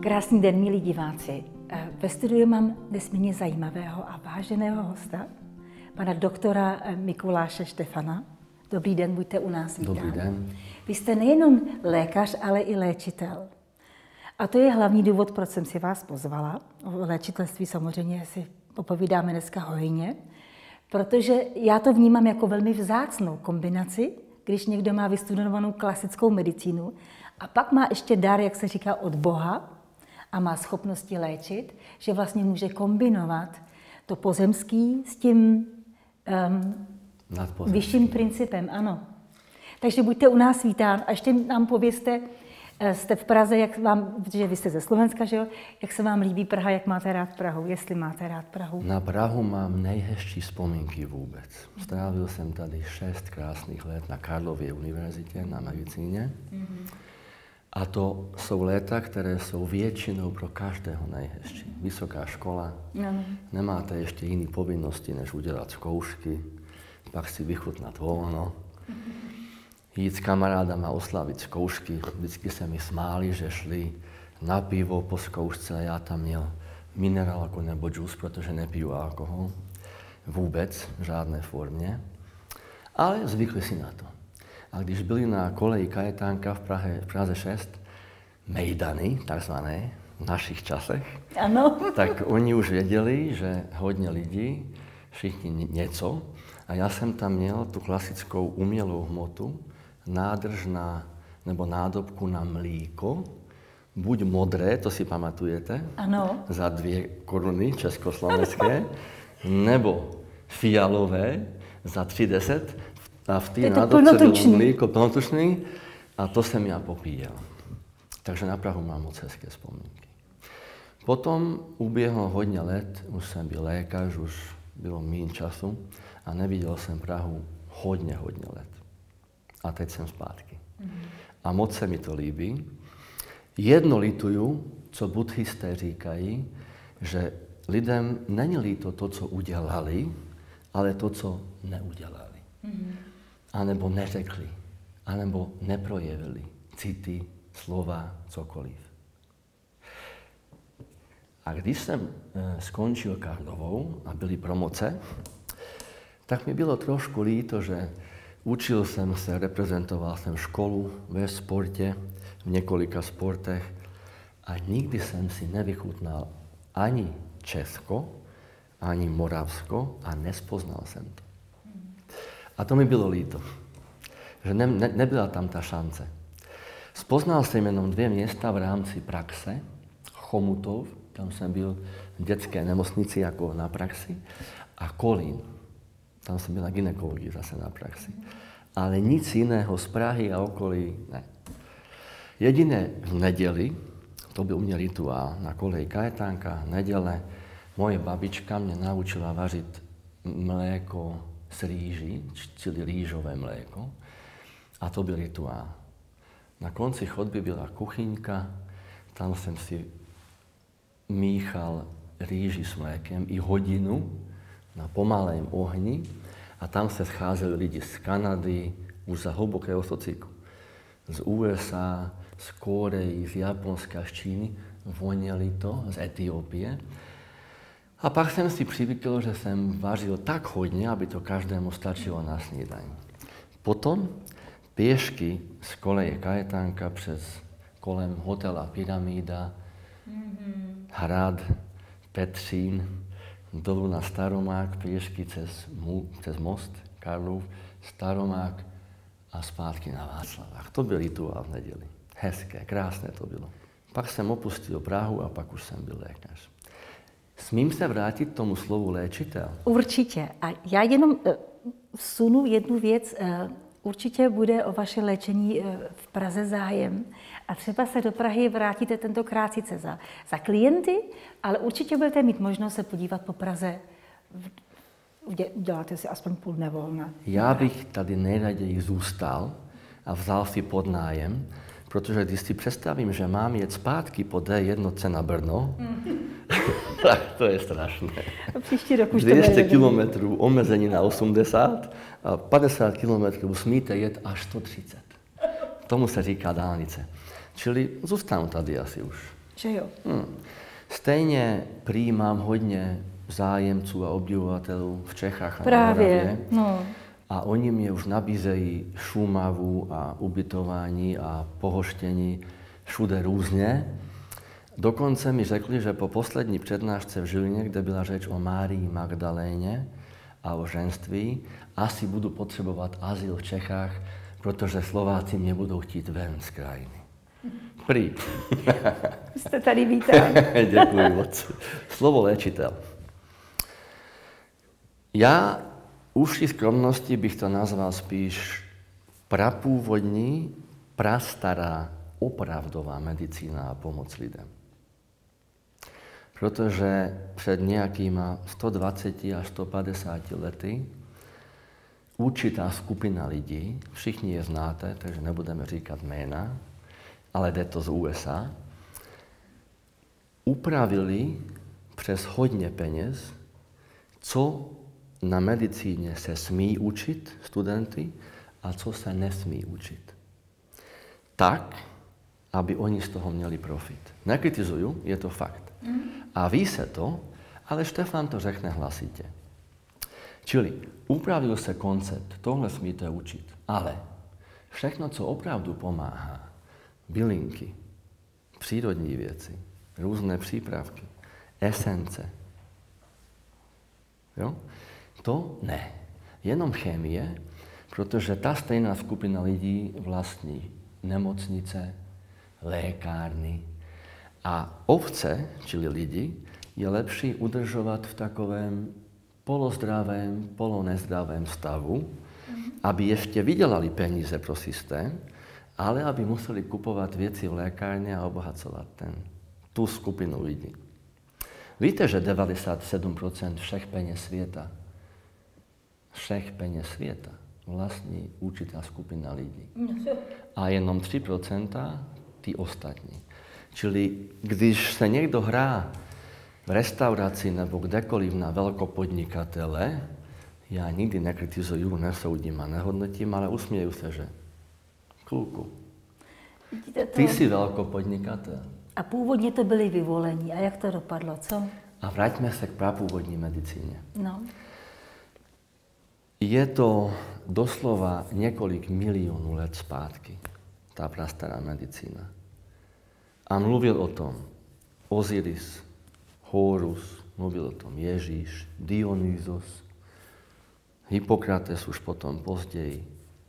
Krásný den, milí diváci. Ve studiu mám nesmírně zajímavého a váženého hosta, pana doktora Mikuláše Štefana. Dobrý den, buďte u nás, vítám. Dobrý den. Vy jste nejenom lékař, ale i léčitel. A to je hlavní důvod, proč jsem si vás pozvala. O léčitelství samozřejmě si popovídáme dneska hojně, protože já to vnímám jako velmi vzácnou kombinaci, když někdo má vystudovanou klasickou medicínu a pak má ještě dar, jak se říká, od Boha a má schopnosti léčit, že vlastně může kombinovat to pozemský s tím vyšším principem, ano. Takže buďte u nás vítán a ještě nám povězte, jste v Praze, protože vy jste ze Slovenska, že jo? Jak se vám líbí Praha, jak máte rád Prahu, jestli máte rád Prahu? Na Prahu mám nejhezčí vzpomínky vůbec. Strávil jsem tady 6 krásných let na Karlově univerzitě na medicíně. A to jsou léta, které jsou většinou pro každého nejhezčí. Vysoká škola, nemáte ještě jiné povinnosti, než udělat zkoušky, pak si vychutnat volno, jít s kamarádama oslavit zkoušky. Vždycky se mi smáli, že šli na pivo po zkoušce a já tam měl minerálku nebo džus, protože nepiju alkohol. Vůbec, v žádné formě. Ale zvykli si na to. A když byli na koleji Kajetánka v Praze 6, mejdany, takzvané, v našich časech, ano. Tak oni už věděli, že hodně lidí, všichni něco. A já jsem tam měl tu klasickou umělou hmotu, nádrž nebo nádobku na mlíko, buď modré, to si pamatujete, ano. Za 2 koruny československé, nebo fialové za 3,10 a v té nádobce bylo mlíko plnotučný a to jsem já popíjel. Takže na Prahu mám moc hezké vzpomínky. Potom uběhlo hodně let, už jsem byl lékař, už bylo méně času a neviděl jsem Prahu hodně let. A teď jsem zpátky. A moc se mi to líbí. Jedno lituju, co buddhisté říkají, že lidem není líto to, co udělali, ale to, co neudělali. A nebo neřekli, a nebo neprojevili city, slova, cokoliv. A když jsem skončil Karlovou a byly promoce, tak mi bylo trošku líto, že učil jsem se, reprezentoval jsem školu ve sportě, v několika sportech a nikdy jsem si nevychutnal ani Česko, ani Moravsko a nespoznal jsem to. A to mi bylo líto, že nebyla tam ta šance. Spoznal jsem jenom 2 města v rámci praxe, Chomutov, tam jsem byl v dětské nemocnici jako na praxi, a Kolín. Tam jsem byl na gynekologii zase na praxi. Ale nic jiného z Prahy a okolí ne. Jediné v neděli, to byl u mě rituál, na koleji Kajetánka, neděle, moje babička mě naučila vařit mléko z rýží, čili rýžové mléko. A to byl rituál. Na konci chodby byla kuchyňka, tam jsem si míchal rýži s mlékem i hodinu na pomalém ohni a tam se scházeli lidi z Kanady, už za hlubokého sociku, z USA, z Koreji, z Japonska, z Číny, voněli to, z Etiópie. A pak jsem si přivykl, že jsem vařil tak hodně, aby to každému stačilo na snídaní. Potom pěšky z koleje Kajetánka přes kolem hotela Pyramída, Hrad, Petřín, dolů na Staromák, pěšky přes most Karlův, Staromák a zpátky na Václavách. To byl rituál v neděli. Hezké, krásné to bylo. Pak jsem opustil Prahu a pak už jsem byl lékař. Smím se vrátit tomu slovu léčitel? Určitě. A já jenom vsunu jednu věc. Určitě bude o vaše léčení v Praze zájem. A třeba se do Prahy vrátíte tentokrát sice za klienty, ale určitě budete mít možnost se podívat po Praze. Uděláte si aspoň půl nevolna. Já bych tady nejraději zůstal a vzal si pod nájem, protože když si představím, že mám jet zpátky po D1 na Brno, tak to je strašné. A příští rok už 200 kilometrů omezení na 80 a 50 kilometrů smíte jet až 130. Tomu se říká dálnice. Čili zůstanu tady asi už. Že jo? Stejně přijímám hodně zájemců a obdivovatelů v Čechách a na Právě, Moravě. no. A oni mě už nabízejí Šumavu a ubytování a pohoštění všude různě. Dokonce mi řekli, že po poslední přednášce v Žiline, kde byla řeč o Márii Magdaléně a o ženství, asi budu potřebovat azyl v Čechách, protože Slováci mě budou chtít ven z krajiny. Prý. Jste tady vítán. Děkuji moc. Slovo léčitel. Já uši skromnosti bych to nazval spíš prapůvodní, prastará, opravdová medicína a pomoc lidem. Protože před nějakýma 120 až 150 lety určitá skupina lidí, všichni je znáte, takže nebudeme říkat jména, ale jde to z USA, upravili přes hodně peněz, co na medicíně se smí učit studenty a co se nesmí učit. Tak, aby oni z toho měli profit. Nekritizuju, je to fakt. A ví se to, ale Štefan to řekne hlasitě. Čili upravil se koncept, tohle smíte učit, ale všechno, co opravdu pomáhá, bylinky, přírodní věci, různé přípravky, esence, jo? To ne. Jenom chemie, protože ta stejná skupina lidí vlastní nemocnice, lékárny a ovce, čili lidi, je lepší udržovat v takovém polozdravém, polonezdravém stavu, aby ještě vydělali peníze pro systém, ale aby museli kupovat věci v lékárně a obohacovat tu skupinu lidí. Víte, že 97% všech peněz světa vlastní určitá skupina lidí. A jenom 3% ty ostatní. Čili když se někdo hrá v restauraci nebo kdekoliv na velkopodnikatele, já nikdy nekritizuju, nesoudím a nehodnotím, ale usměju se, že kluku, ty jsi velkopodnikatel. A původně to byli vyvolení. A jak to dopadlo, co? A vraťme se k prapůvodní medicíně. No. Je to doslova několik milionů let zpátky, ta prastará medicína. A mluvil o tom Osiris, Horus, mluvil o tom Ježíš, Dionysos, Hippokrates už potom později.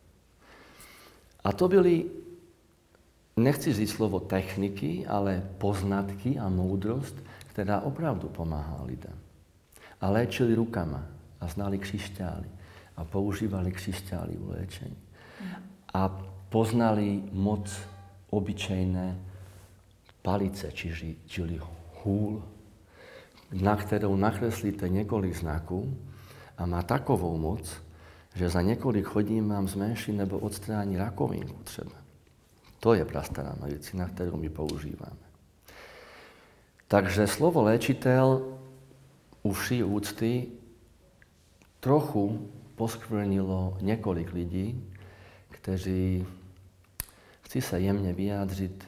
A to byly, nechci říct slovo techniky, ale poznatky a moudrost, která opravdu pomáhala lidem. A léčili rukama a znali křišťály a používali křišťály u léčení. A poznali moc obyčejné palice, čili hůl, na kterou nakreslíte několik znaků a má takovou moc, že za několik hodin vám zmenší nebo odstrání rakovinku třeba. To je prastará medicína, kterou my používáme. Takže slovo léčitel u vší úcty trochu poskvrnilo několik lidí, kteří, chci se jemně vyjádřit,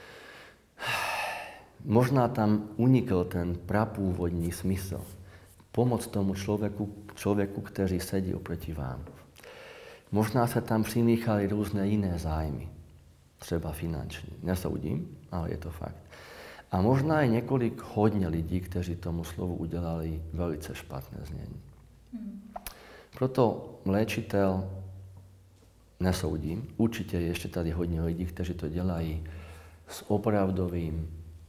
možná tam unikl ten prapůvodní smysl. Pomoct tomu člověku, který sedí oproti vám. Možná se tam přimíchaly různé jiné zájmy, třeba finanční. Nesoudím, ale je to fakt. A možná i několik hodně lidí, kteří tomu slovu udělali velice špatné znění. Proto léčitel nesoudím. Určitě je ještě tady hodně lidí, kteří to dělají s opravdovým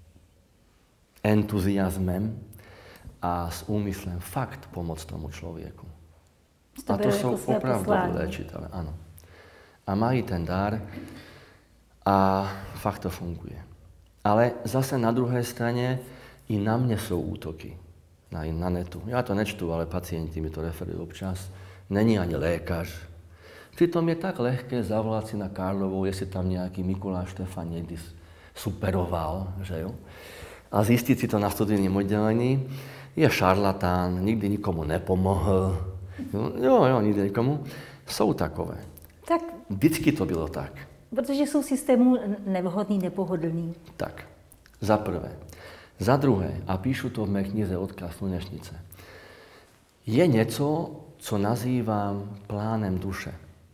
entuziasmem a s úmyslem fakt pomoct tomu člověku. A to jsou opravdoví léčitelé, ano. A mají ten dar a fakt to funguje. Ale zase na druhé straně i na mě jsou útoky na netu. Já to nečtu, ale pacienti mi to referují občas. Není ani lékař. Přitom je tak lehké zavolat si na Karlovou, jestli tam nějaký Mikuláš Štefan někdy superoval, že jo? A zjistit si to na studijním oddělení, je šarlatán, nikdy nikomu nepomohl. Jo, nikdy nikomu. Jsou takové. Tak. Vždycky to bylo tak. Protože jsou systému nevhodný, nepohodlný. Tak. Za prvé. Za druhé, a píšu to v mé knize Odkaz slunečnice, je něco, co nazývám plánem duše.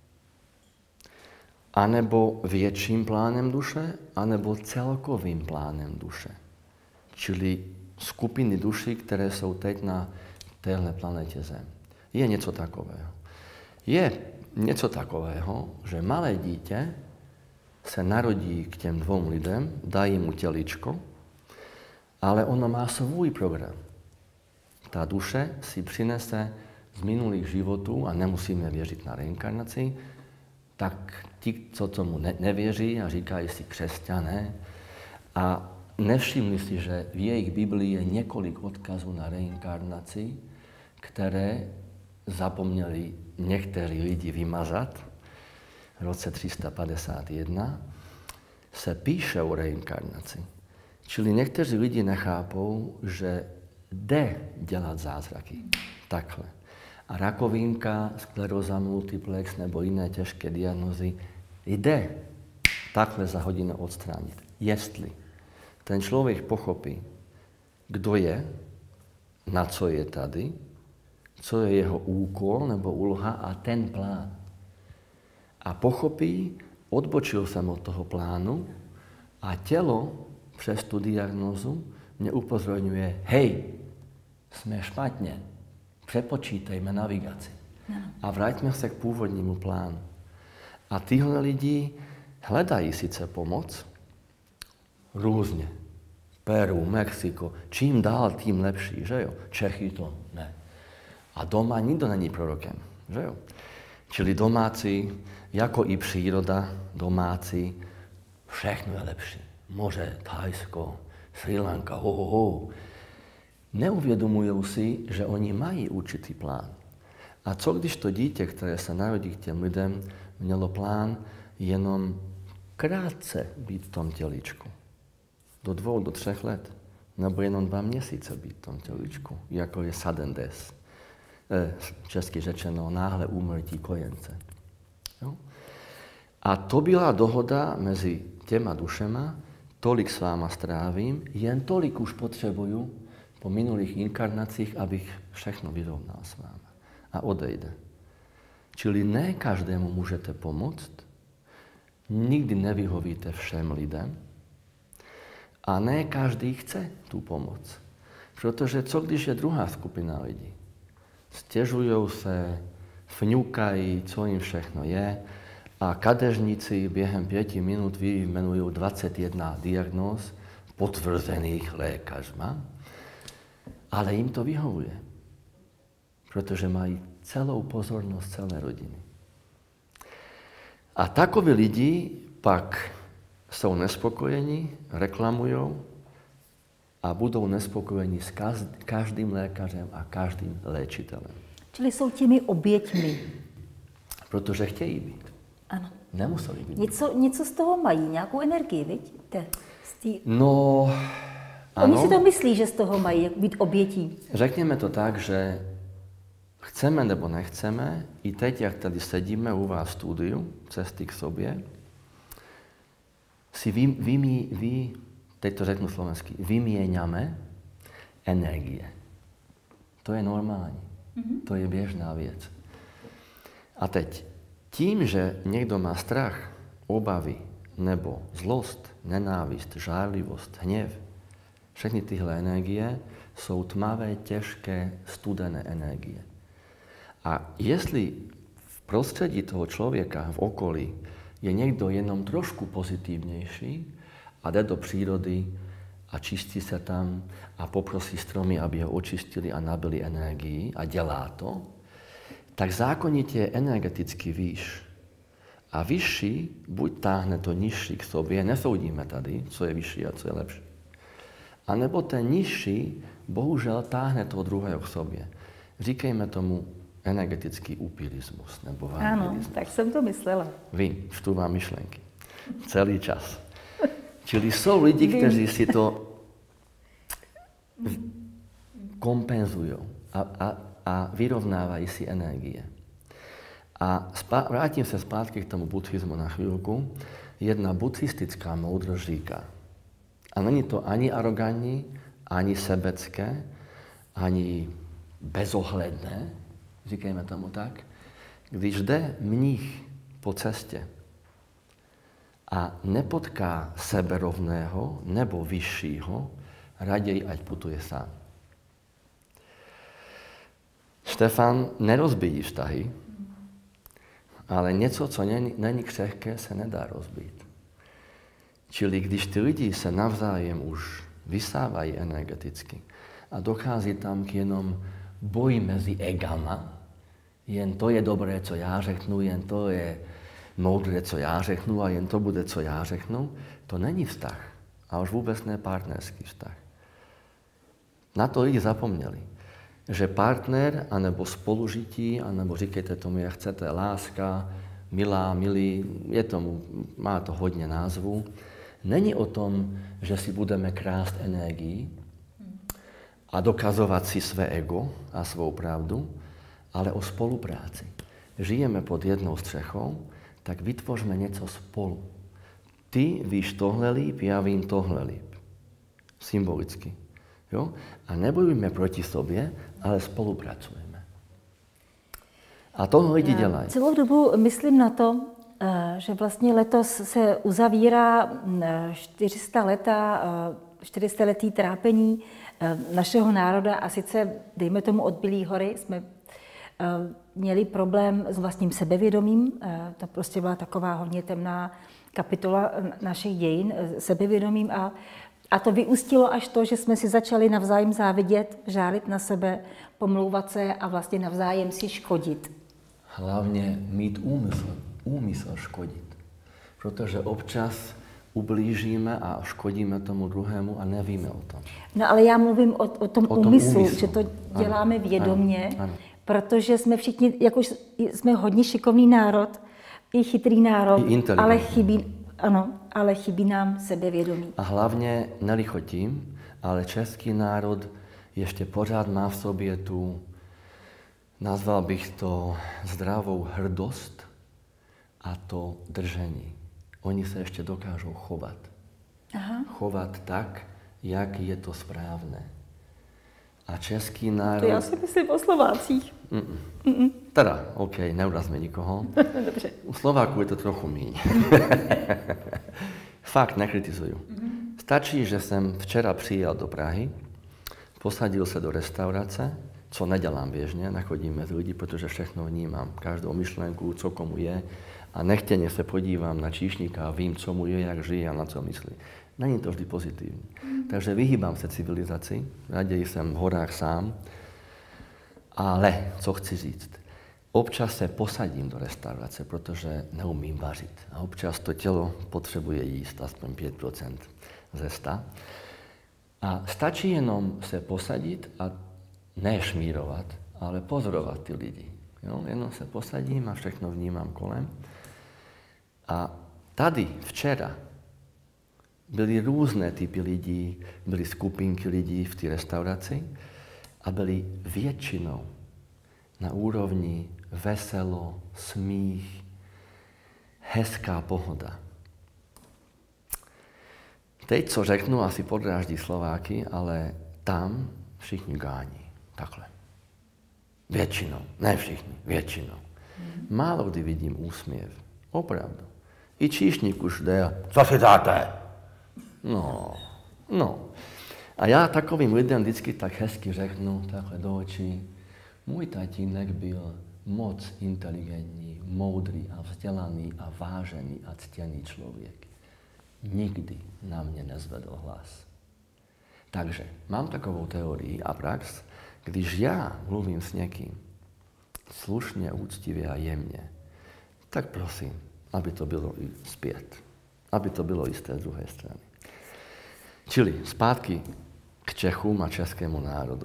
Anebo větším plánem duše, anebo celkovým plánem duše. Čili skupiny duší, které jsou teď na téhle planetě Zem. Je něco takového. Je něco takového, že malé dítě se narodí k těm dvou lidem, dají mu těličko, ale ono má svůj program. Ta duše si přinese z minulých životů, a nemusíme věřit na reinkarnaci, tak ti, co tomu nevěří a říkají si křesťané, a nevšimli si, že v jejich Biblii je několik odkazů na reinkarnaci, které zapomněli někteří lidi vymazat. V roce 351 se píše o reinkarnaci. Čili někteří lidi nechápou, že jde dělat zázraky. Takhle. A rakovinka, skleróza multiplex nebo jiné těžké diagnózy jde takhle za hodinu odstranit. Jestli ten člověk pochopí, kdo je, na co je tady, co je jeho úkol nebo úloha a ten plán. A pochopí, odbočil jsem od toho plánu a tělo přes tu diagnózu mě upozorňuje, hej, jsme špatně, přepočítejme navigaci a vraťme se k původnímu plánu. A tyhle lidi hledají sice pomoc, různě. Peru, Mexiko, čím dál, tím lepší, že jo? Čechy to ne. A doma nikdo není prorokem, že jo? Čili domácí, jako i příroda, domácí, všechno je lepší. Moře, Thajsko, Srí Lanka, Neuvědomují si, že oni mají určitý plán. A co když to dítě, které se narodí k těm lidem, mělo plán jenom krátce být v tom těličku? Do 2 do 3 let. Nebo jenom 2 měsíce být v tom těličku, jako je sudden death. Česky řečeno náhle úmrtí kojence. Jo? A to byla dohoda mezi těma dušema, tolik s váma strávím, jen tolik už potřebuju po minulých inkarnacích, abych všechno vyrovnal s váma. A odejde. Čili ne každému můžete pomoct, nikdy nevyhovíte všem lidem a ne každý chce tu pomoc. Protože co když je druhá skupina lidí? Stěžují se, fňukají, co jim všechno je, a kadeřníci během 5 minut vyjmenují 21 diagnóz potvrzených lékařma, ale jim to vyhovuje, protože mají celou pozornost celé rodiny. A takoví lidi pak jsou nespokojení, reklamují a budou nespokojení s každým lékařem a každým léčitelem. Čili jsou těmi oběťmi. Protože chtějí být. Ano. Nemuseli být. Něco z toho mají, nějakou energii, vidíte? No, ano. Oni si to myslí, že z toho mají, jak být obětí. Řekněme to tak, že chceme nebo nechceme, i teď, jak tady sedíme u vás v studiu, Cesty k sobě, si teď to řeknu slovensky, vyměňame energie. To je normální. To je běžná věc. A teď, tím, že někdo má strach, obavy, nebo zlost, nenávist, žárlivost, hněv, všechny tyhle energie jsou tmavé, těžké, studené energie. A jestli v prostředí toho člověka, v okolí, je někdo jenom trošku pozitivnější a jde do přírody a čistí se tam a poprosí stromy, aby ho očistili a nabili energii a dělá to, tak zákonitě je energeticky výš. A vyšší buď táhne to nižší k sobě, nesoudíme tady, co je vyšší a co je lepší. A nebo ten nižší, bohužel, táhne toho druhého k sobě. Říkejme tomu energetický upírismus nebo vampirismus. Ano, tak jsem to myslela. Vím, čtu vám myšlenky. Celý čas. Čili jsou lidi, kteří si to kompenzují a vyrovnávají si energie. A vrátím se zpátky k tomu buddhismu na chvíľku. Jedna buddhistická moudrost říká, A není to ani arogantní, ani sebecké, ani bezohledné, říkejme tomu tak, když jde mních po cestě a nepotká seberovného nebo vyššího, raději ať putuje sám. Štefan nerozbíjí vztahy, ale něco, co není křehké, se nedá rozbít. Čili když ty lidi se navzájem už vysávají energeticky a dochází tam k jenom boji mezi egama, jen to je dobré, co já řeknu, jen to je moudré, co já řeknu a jen to bude, co já řeknu, to není vztah. A už vůbec ne partnerský vztah. Na to lidi zapomněli. Že partner, anebo spolužití, anebo říkejte tomu, jak chcete, láska, milá, milý, má to hodně názvů, není o tom, že si budeme krást energii a dokazovat si své ego a svou pravdu, ale o spolupráci. Žijeme pod jednou střechou, tak vytvořme něco spolu. Ty víš tohle líp, já vím tohle líp. Symbolicky. Jo? A nebojujme proti sobě, ale spolupracujeme. A tohle lidi dělají. Celou dobu myslím na to, že vlastně letos se uzavírá 400letý trápení našeho národa a sice, dejme tomu, od Bílé hory jsme měli problém s vlastním sebevědomím. To prostě byla taková hodně temná kapitola našich dějin, sebevědomím a to vyústilo až to, že jsme si začali navzájem závidět, žálit na sebe, pomlouvat se a vlastně navzájem si škodit. Hlavně mít úmysl škodit. Protože občas ublížíme a škodíme tomu druhému a nevíme o tom. No ale já mluvím o tom úmyslu, že to děláme vědomě, ano. Protože jsme všichni, jakož jsme hodně šikovný národ, i chytrý národ, ale chybí nám sebevědomí. A hlavně nelichotím, ale český národ ještě pořád má v sobě tu, nazval bych to, zdravou hrdost a to držení. Oni se ještě dokážou chovat. Aha. Chovat tak, jak je to správné. A český národ... To já si myslím o Slovácích. Teda, OK, neurazme nikoho. Dobře. U Slováků je to trochu míň. Fakt, nekritizuju. Stačí, že jsem včera přijel do Prahy, posadil se do restaurace, co nedělám běžně, nechodím mezi lidi, protože všechno vnímám, každou myšlenku, co komu je, a nechtěně se podívám na číšníka a vím, co mu je, jak žije a na co myslí. Není to vždy pozitivní. Takže vyhýbám se civilizaci, raději jsem v horách sám, ale co chci říct, občas se posadím do restaurace, protože neumím vařit. A občas to tělo potřebuje jíst aspoň 5% ze 100. A stačí jenom se posadit a ne šmírovat, ale pozorovat ty lidi. Jo? Jenom se posadím a všechno vnímám kolem. A tady včera byly různé typy lidí, byly skupinky lidí v té restauraci a byly většinou na úrovni veselo, smích, hezká pohoda. Teď, co řeknu, asi podráždí Slováky, ale tam všichni gání. Takhle. Většinou. Ne všichni, většinou. Málo kdy vidím úsměv. Opravdu. I číšník už jde a co si dáte? No. A já takovým lidem vždycky tak hezky řeknu, takhle do očí, můj tatínek byl moc inteligentní, moudrý a vzdělaný a vážený a ctěný člověk. Nikdy na mě nezvedl hlas. Takže mám takovou teorii a prax, když já mluvím s někým slušně, úctivě a jemně, tak prosím, aby to bylo i zpět. Aby to bylo i z té druhé strany. Čili zpátky k Čechům a českému národu.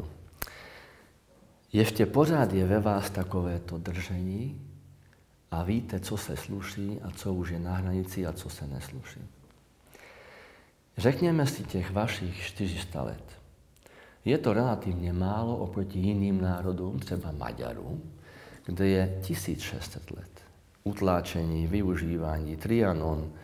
Ještě pořád je ve vás takovéto držení a víte, co se sluší a co už je na hranici a co se nesluší. Řekněme si těch vašich 400 let. Je to relativně málo oproti jiným národům, třeba Maďarům, kde je 1600 let. Utláčení, využívání, Trianon,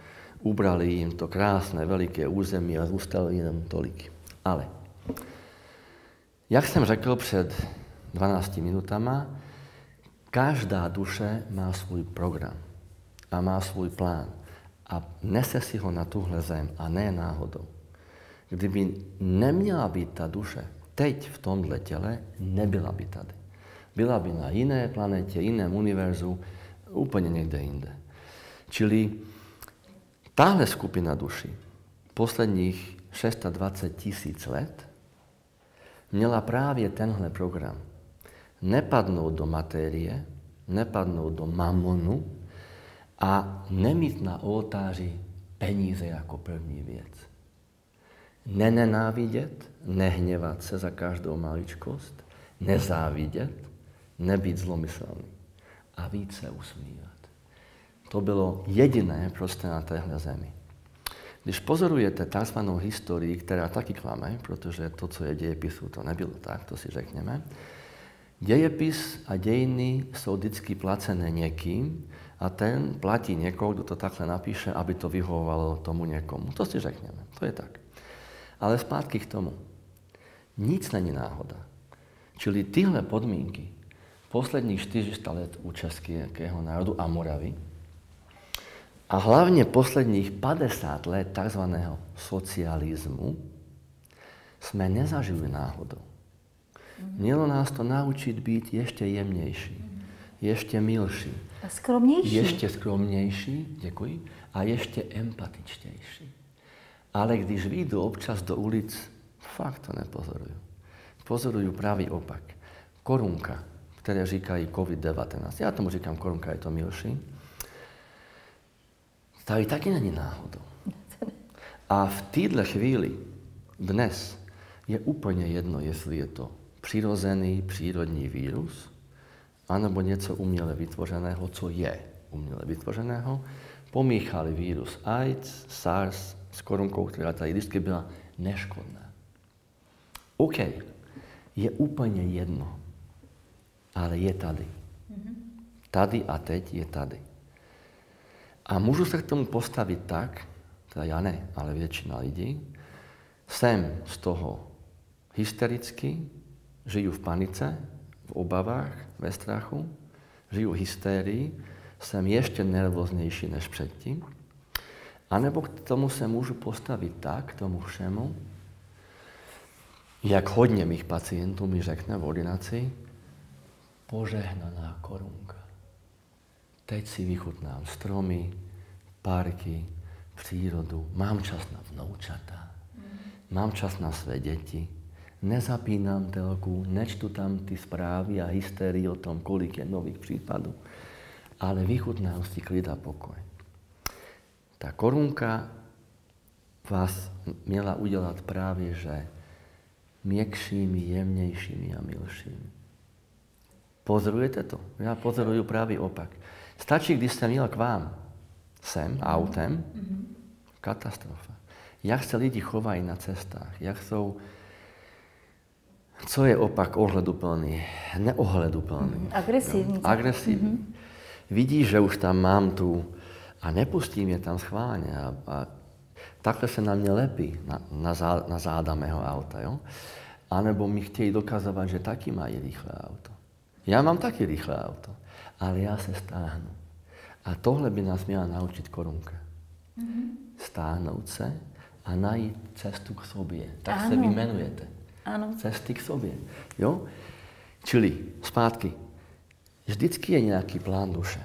Ubrali im to krásne, veľké územie a zůstali jenom tolik. Ale, jak jsem řekl před 12 minutama, každá duše má svůj program a má svůj plán a nese si ho na tuhle zem a ne náhodou. Kdyby neměla být ta duše teď v tomhle těle, nebyla by tady. Byla by na jiné planetě, jiném univerzu, úplně někde jinde. Čili tahle skupina duší posledních 620 000 let měla právě tenhle program. Nepadnout do matérie, nepadnout do mamonu a nemít na oltáři peníze jako první věc. Nenenávidět, nehněvat se za každou maličkost, nezávidět, nebýt zlomyslný a víc se usmívat. To bylo jediné prostě na téhle zemi. Když pozorujete tzv. Historii, která taky klame, protože to, co je dějepisu, to nebylo tak, to si řekněme, dějepis a dějiny jsou vždycky placené někým a ten platí někoho, kdo to takhle napíše, aby to vyhovovalo tomu někomu. To si řekněme, to je tak. Ale zpátky k tomu. Nic není náhoda. Čili tyhle podmínky posledních 400 let u českého národu a Moravy a hlavně posledních 50 let takzvaného socialismu jsme nezažili náhodou. Mělo nás to naučit být ještě jemnější, ještě milší. A skromnější. Ještě skromnější, děkuji, a ještě empatičtější. Ale když vyjdu občas do ulic, fakt to nepozoruju. Pozoruju pravý opak. Korunka, které říkají COVID-19. Já tomu říkám korunka, je to milší. Tady taky není náhodou. A v této chvíli, dnes, je úplně jedno, jestli je to přirozený, přírodní vírus, anebo něco uměle vytvořeného, co je uměle vytvořeného. Pomíchali vírus AIDS, SARS s korunkou, která tady vždycky byla neškodná. OK, je úplně jedno, ale je tady. Tady a teď je tady. A můžu se k tomu postavit tak, teda já ne, ale většina lidí, jsem z toho hystericky, žiju v panice, v obavách, ve strachu, žiju v hysterii, jsem ještě nervóznější než předtím, anebo k tomu se můžu postavit tak, k tomu všemu, jak hodně mých pacientů mi řekne v ordinaci, požehnaná korunka. Teď si vychutnám stromy, parky, přírodu, mám čas na vnoučata, mám čas na své děti, nezapínám telku, nečtu tam ty zprávy a hysterii o tom, kolik je nových případů, ale vychutnám si klid a pokoj. Ta korunka vás měla udělat právě, že měkšími, jemnějšími a milšími. Pozorujete to? Já pozoruju právě opak. Stačí, když jsem jel k vám sem autem, katastrofa. Jak se lidi chovají na cestách, jak jsou, co je opak ohleduplný, neohleduplný. Agresivní. Agresivní. Vidí, že už tam mám tu a nepustím je tam schválně a takhle se na mě lepí na záda mého auta, jo? A nebo mi chtějí dokazovat, že taky mají rychlé auto. Já mám taky rychlé auto, ale já se stáhnu. A tohle by nás měla naučit korunka. Stáhnout se a najít cestu k sobě. Tak ano. Se vy jmenujete. Ano. Cesty k sobě. Jo? Čili zpátky. Vždycky je nějaký plán duše.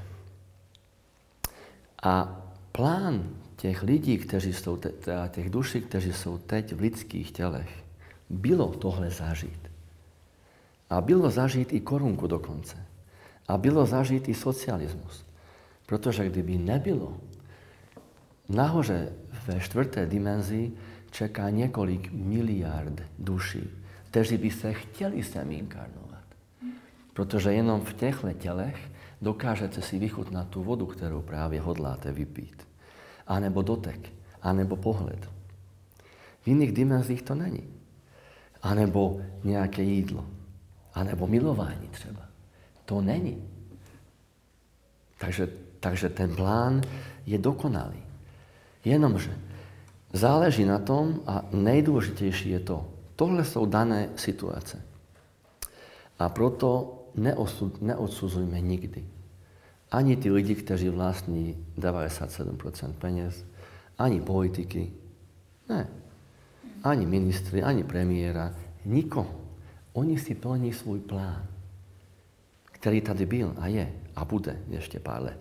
A plán těch lidí, kteří jsou těch duší, kteří jsou teď v lidských tělech, bylo tohle zažít. A bylo zažít i korunku dokonce. A bylo zažít i socialismus. Protože kdyby nebylo, nahoře ve 4. dimenzi čeká několik miliard duší, kteří by se chtěli sem inkarnovat. Protože jenom v těchto tělech dokážete si vychutnat tu vodu, kterou právě hodláte vypít. A nebo dotek, a nebo pohled. V jiných dimenzích to není. A nebo nějaké jídlo. A nebo milování třeba. To není. Takže ten plán je dokonalý. Jenomže záleží na tom a nejdôležitejšie je to. Tohle sú dané situácie. A proto neodsudzujme nikdy. Ani tí lidi, kteří vlastní 97% peniaz, ani politiky, ne. Ani ministri, ani premiéra, nikoho. Oni si plní svůj plán, který tady byl a je a bude ještě pár let.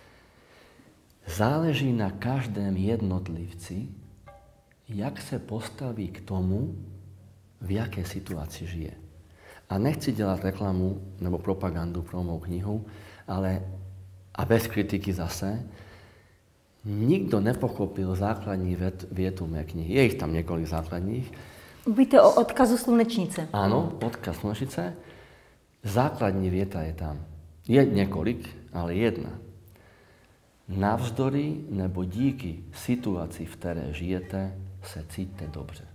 Záleží na každém jednotlivci, jak se postaví k tomu, v jaké situaci žije. A nechci dělat reklamu nebo propagandu pro mou knihu, ale a bez kritiky zase, nikdo nepochopil základní větu mé knihy. Je jich tam několik základních. Mluvíte o odkazu Slunečnice. Ano, odkaz Slunečnice. Základní věta je tam. Je několik, ale jedna. Navzdory nebo díky situaci, v které žijete, se cítíte dobře.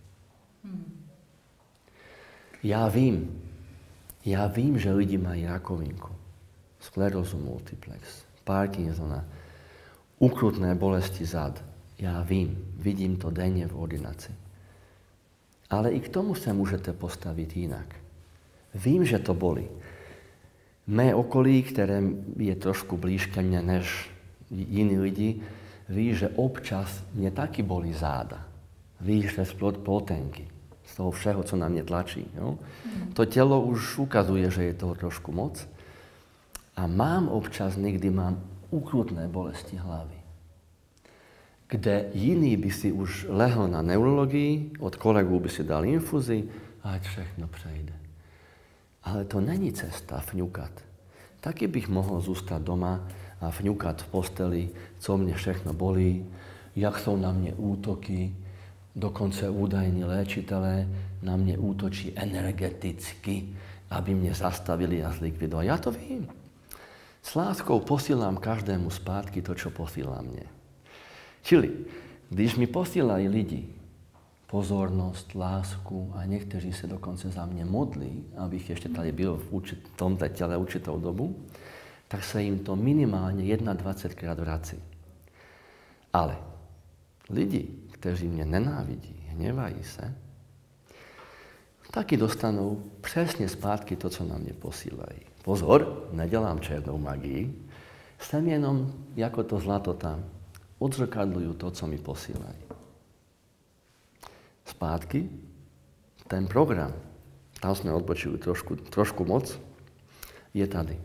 Já vím, že lidi mají rakovinku, sklerózu multiplex, Parkinsona, ukrutné bolesti zad. Já vím, vidím to denně v ordinaci. Ale i k tomu se můžete postavit jinak. Vím, že to bolí. Mé okolí, které je trošku blíž ke mně než jiní lidi, ví, že občas mě taky bolí záda. Ví, že plotenky. Z toho všeho, co na mě tlačí. Jo? To tělo už ukazuje, že je toho trošku moc. A někdy mám ukrutné bolesti hlavy. Kde jiný by si už lehl na neurologii, od kolegů by si dal infuzi a všechno přejde. Ale to není cesta fňukat. Taky bych mohl zůstat doma a fňukat v posteli, co mě všechno bolí, jak jsou na mě útoky, dokonce údajní léčitelé na mě útočí energeticky, aby mě zastavili a zlikvidovali. Já to vím. S láskou posílám každému zpátky to, čo posílá mě. Čili, když mi posílají lidi pozornost, lásku a někteří se dokonce za mě modlí, abych ještě tady byl v tomto těle určitou dobu, tak se jim to minimálně 21krát vrací. Ale lidi, kteří mě nenávidí, hněvají se, taky dostanou přesně zpátky to, co na mě posílají. Pozor, nedělám černou magii, jsem jenom jako to zlato tam. Odzrkadluju to, co mi posílají. Zpátky, ten program, tam jsme odbočili trošku moc, je tady.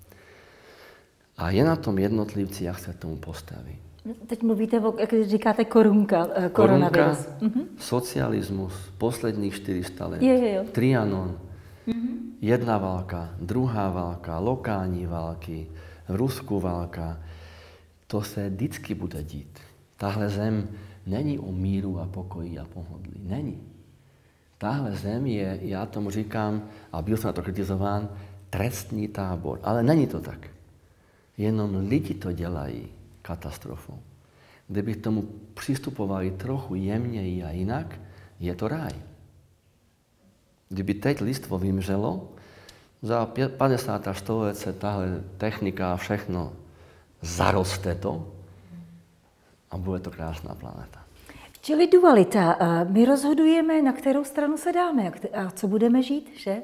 A je na tom jednotlivci, jak se k tomu postaví. Teď mluvíte, jak říkáte, koronavirus. Socialismus, posledních 400 let, jo. Trianon, jedna válka, druhá válka, lokální války, v Rusku válka. To se vždycky bude dít. Tahle zem není o míru a pokoji a pohodlí. Není. Tahle zem je, já tomu říkám, a byl jsem na to kritizován, trestní tábor. Ale není to tak. Jenom lidi to dělají katastrofou. Kdyby k tomu přistupovali trochu jemněji a jinak, je to ráj. Kdyby teď lidstvo vymřelo, za 50. století tahle technika a všechno zaroste to a bude to krásná planeta. Čili dualita. My rozhodujeme, na kterou stranu se dáme a co budeme žít, že?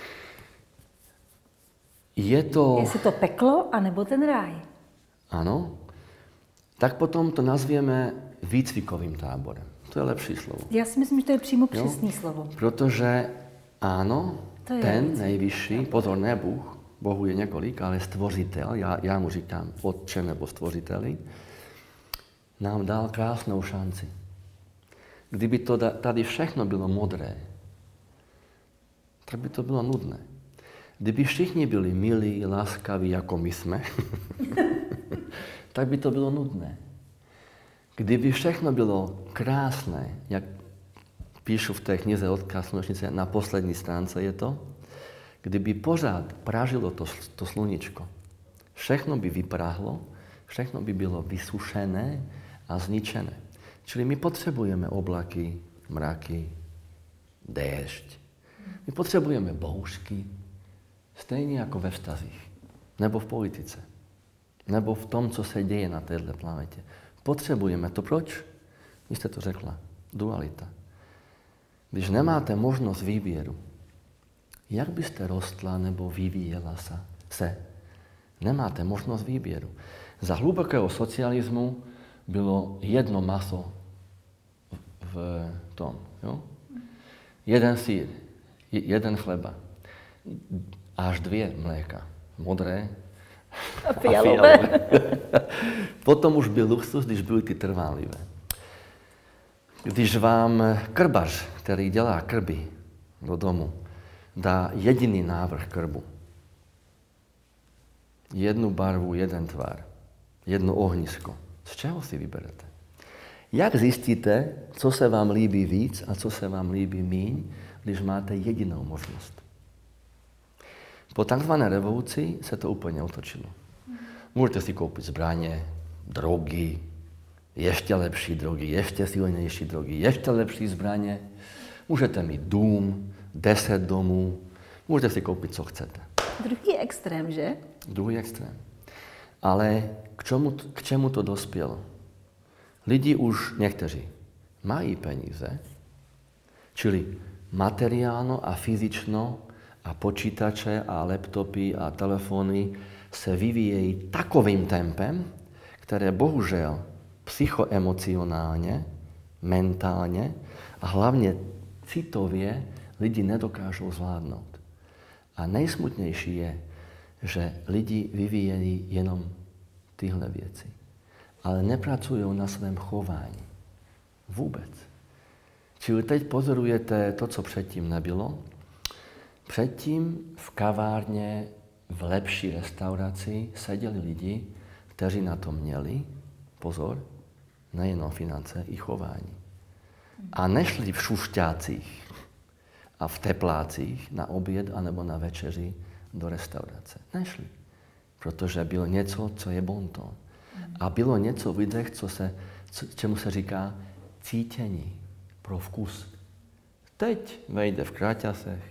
Jestli to peklo, anebo ten ráj. Ano. Tak potom to nazvěme výcvikovým táborem. To je lepší slovo. Já si myslím, že to je přímo přesný slovo. Protože ano, ten nejvyšší, pozor, ne Bůh, Bohu je několik, ale stvořitel, já mu říkám Otče nebo stvořiteli, nám dal krásnou šanci. Kdyby to tady všechno bylo modré, tak by to bylo nudné. Kdyby všichni byli milí, láskaví, jako my jsme, tak by to bylo nudné. Kdyby všechno bylo krásné, jak píšu v té knize Odkaz Slunečnice, na poslední stránce je to, kdyby pořád pražilo to sluníčko, všechno by vyprahlo, všechno by bylo vysušené a zničené. Čili my potřebujeme oblaky, mraky, déšť. My potřebujeme bouřky, stejně jako ve vztazích, nebo v politice, nebo v tom, co se děje na této planetě. Potřebujeme to. Proč? Vy jste to řekla. Dualita. Když nemáte možnost výběru, jak byste rostla nebo vyvíjela se? Nemáte možnost výběru. Za hlubokého socialismu bylo jedno maso v tom. Jo? Jeden sýr, jeden chleba, až 2 mléka. Modré a fialové. Potom už byl luxus, když byly ty trvanlivé. Když vám krbař, který dělá krby do domu, dá jediný návrh krbu, jednu barvu, jeden tvar, jedno ohnisko, z čeho si vyberete? Jak zjistíte, co se vám líbí víc a co se vám líbí míň, když máte jedinou možnost? Po takzvané revoluci se to úplně otočilo. Můžete si koupit zbraně, drogy, ještě lepší drogy, ještě silnější drogy, ještě lepší zbraně. Můžete mít dům, 10 domů, můžete si koupit, co chcete. Druhý extrém, že? Druhý extrém. Ale k čemu to dospělo? Lidi už někteří mají peníze, čili materiálno a fyzično a počítače a laptopy a telefony se vyvíjejí takovým tempem, které bohužel psychoemocionálně, mentálně a hlavně citově lidi nedokážou zvládnout. A nejsmutnější je, že lidi vyvíjejí jenom tyhle věci, ale nepracují na svém chování. Vůbec. Čili teď pozorujete to, co předtím nebylo. Předtím v kavárně, v lepší restauraci seděli lidi, kteří na to měli, pozor, nejenom finance, i chování. A nešli v šušťácích a v teplácích na oběd anebo na večeři do restaurace. Nešli, protože bylo něco, co je bonton. A bylo něco v lidech, čemu se říká cítění pro vkus. Teď vejde v kráťasech,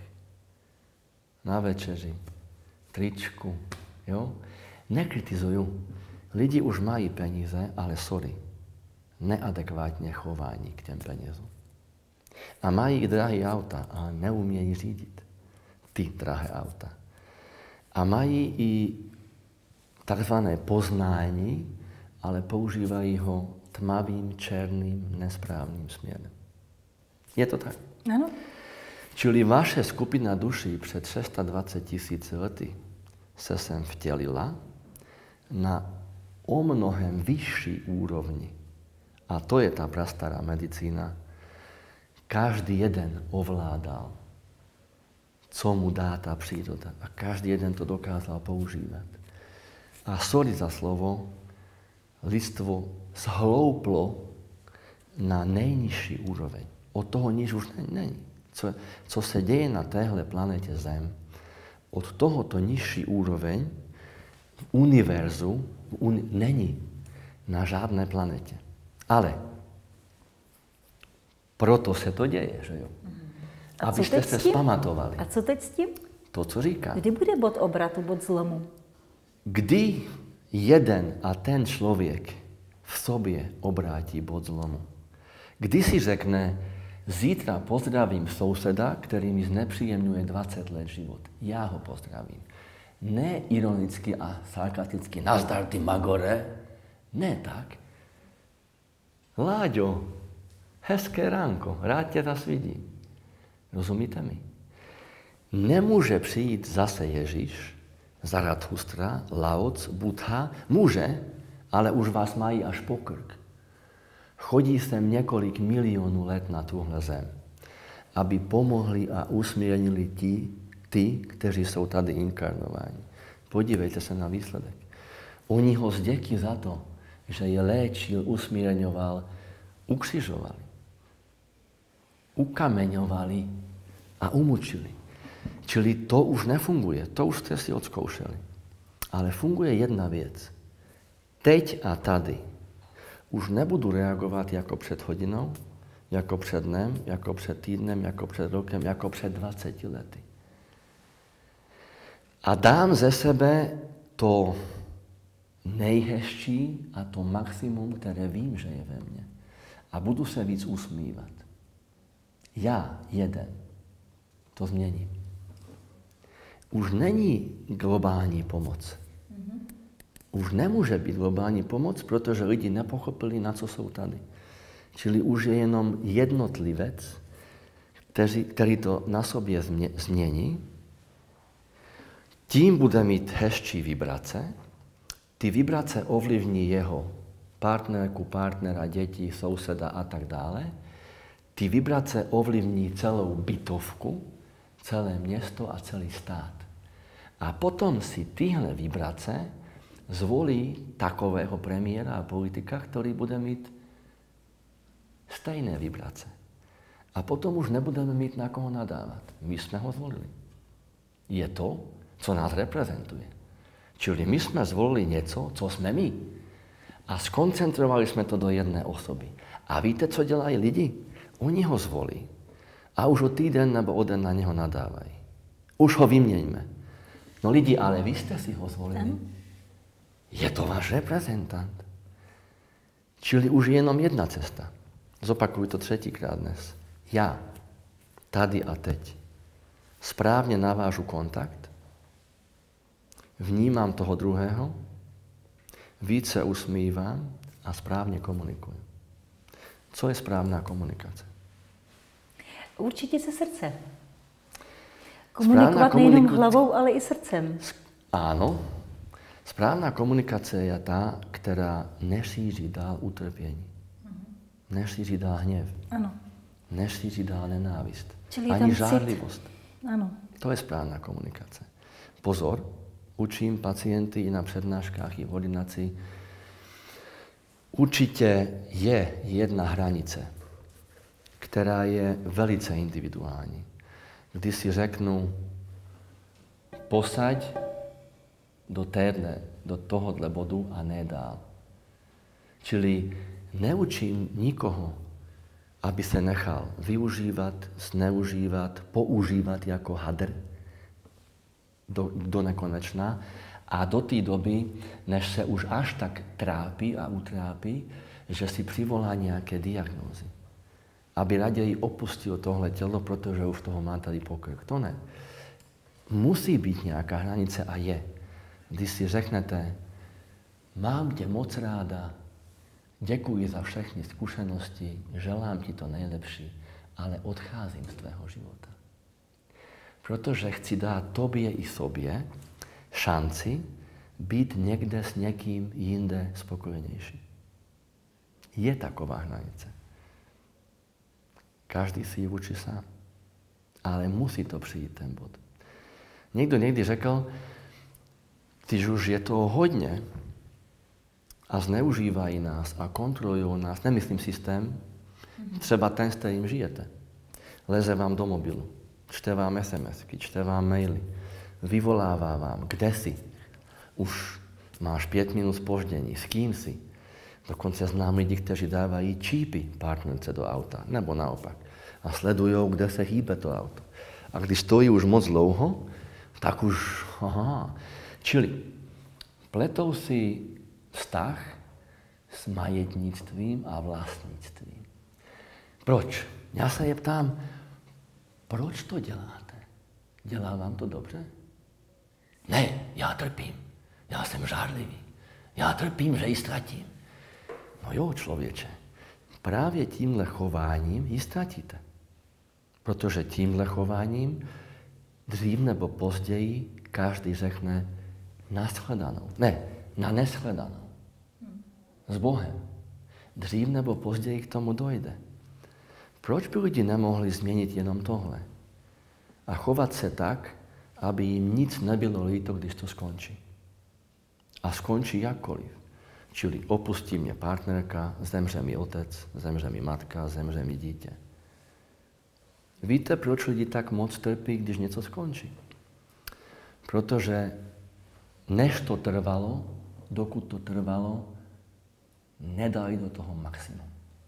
na večeři, tričku, jo? Nekritizuju. Lidi už mají peníze, ale sorry, neadekvátně chování k těm penězům. A mají i drahé auta, ale neumějí řídit ty drahé auta. A mají i takzvané poznání, ale používají ho tmavým, černým, nesprávným směrem. Je to tak? Ano. Čili vaše skupina duší před 620 000 lety se sem vtělila na o mnohem vyšší úrovni. A to je ta prastará medicína. Každý jeden ovládal, co mu dá ta příroda. A každý jeden to dokázal používat. A sorry za slovo, lidstvo zhlouplo na nejnižší úroveň. Od toho nič už není. Co se děje na téhle planetě Zem, od tohoto nižší úroveň v univerzu není na žádné planetě. Ale proto se to děje, že jo? Abyste se vzpamatovali. A co teď s tím? To, co říká. Kdy bude bod obratu, bod zlomu? Kdy jeden a ten člověk v sobě obrátí bod zlomu? Kdy si řekne, zítra pozdravím souseda, který mi znepříjemňuje 20 let život. Já ho pozdravím. Ne ironicky a sarkasticky, nazdar ty magore. Ne tak. Láďo, hezké ránko, rád tě zas vidím. Rozumíte mi? Nemůže přijít zase Ježíš, Zarathustra, Laoc, Buddha. Může, ale už vás mají až po krk. Chodí sem několik milionů let na tuhle zem, aby pomohli a usmírnili ty, kteří jsou tady inkarnováni. Podívejte se na výsledek. Oni ho zdědí za to, že je léčil, usmírňoval, ukřižovali, ukameňovali a umučili. Čili to už nefunguje, to už jste si odzkoušeli. Ale funguje jedna věc. Teď a tady už nebudu reagovat jako před hodinou, jako před dnem, jako před týdnem, jako před rokem, jako před 20 lety. A dám ze sebe to nejhezčí a to maximum, které vím, že je ve mně. a budu se víc usmívat. Já jeden to změním. Už není globální pomoc. Už nemůže být globální pomoc, protože lidi nepochopili, na co jsou tady. Čili už je jenom jednotlivec, který to na sobě změní. Tím bude mít hezčí vibrace. Ty vibrace ovlivní jeho partnerku, partnera, děti, souseda a tak dále. Ty vibrace ovlivní celou bytovku, celé město a celý stát. A potom si tyhle vibrace zvolí takového premiéra a politika, který bude mít stejné vibrace. A potom už nebudeme mít na koho nadávat. My jsme ho zvolili. Je to, co nás reprezentuje. Čili my jsme zvolili něco, co jsme my. A skoncentrovali jsme to do jedné osoby. A víte, co dělají lidi? Oni ho zvolí. A už o týden nebo o den na něho nadávají. Už ho vyměňme. No lidi, ale vy jste si ho zvolili. Je to váš reprezentant. Čili už je jenom jedna cesta. Zopakuju to třetíkrát dnes. Já, tady a teď, správně navážu kontakt, vnímám toho druhého, více usmívám a správně komunikuju. Co je správná komunikace? Určitě se srdce. Komunikovat nejenom hlavou, ale i srdcem. Ano. Správná komunikace je ta, která nešíří dál utrpění. Nešíří dál hněv. Ano. Nešíří dál nenávist. Čili ani žárlivost. Ano. To je správná komunikace. Pozor, učím pacienty i na přednáškách, i v ordinaci. Určitě je jedna hranice, která je velice individuální. Když si řeknu, posaď do tohohle bodu a ne dál. Čili neučím nikoho, aby se nechal využívat, zneužívat, používat jako hadr do nekonečna a do té doby, než se už až tak trápí a utrápí, že si přivolá nějaké diagnózy. Aby raději opustil tohle tělo, protože už toho má tady pokrk. To ne. Musí být nějaká hranice a je. Když si řeknete, mám tě moc ráda, děkuji za všechny zkušenosti, želám ti to nejlepší, ale odcházím z tvého života. Protože chci dát tobě i sobě šanci být někde s někým jinde spokojenější. Je taková hranice. Každý si ji učí sám. Ale musí to přijít ten bod. Někdo někdy řekl, když už je toho hodně a zneužívají nás a kontrolují nás, nemyslím systém, třeba ten, s kterým žijete. Leze vám do mobilu, čte vám SMSky, čte vám maily, vyvolává vám, kde jsi. Už máš 5 minut zpoždění, s kým jsi. Dokonce znám lidi, kteří dávají čípy partnerce do auta, nebo naopak. A sledují, kde se hýbe to auto. A když stojí už moc dlouho, tak už, Čili pletou si vztah s majetnictvím a vlastnictvím. Proč? Já se je ptám, proč to děláte? Dělá vám to dobře? Ne, já trpím. Já jsem žárlivý. Já trpím, že ji ztratím. No jo, člověče, právě tímhle chováním ji ztratíte. Protože tímhle chováním dřív nebo později každý řekne nashledanou. Ne, na neshledanou. S Bohem. Dřív nebo později k tomu dojde. Proč by lidi nemohli změnit jenom tohle? A chovat se tak, aby jim nic nebylo líto, když to skončí. A skončí jakkoliv. Čili opustí mě partnerka, zemře mi otec, zemře mi matka, zemře mi dítě. Víte, proč lidi tak moc trpí, když něco skončí? Protože než to trvalo, dokud to trvalo, nedali do toho maximum.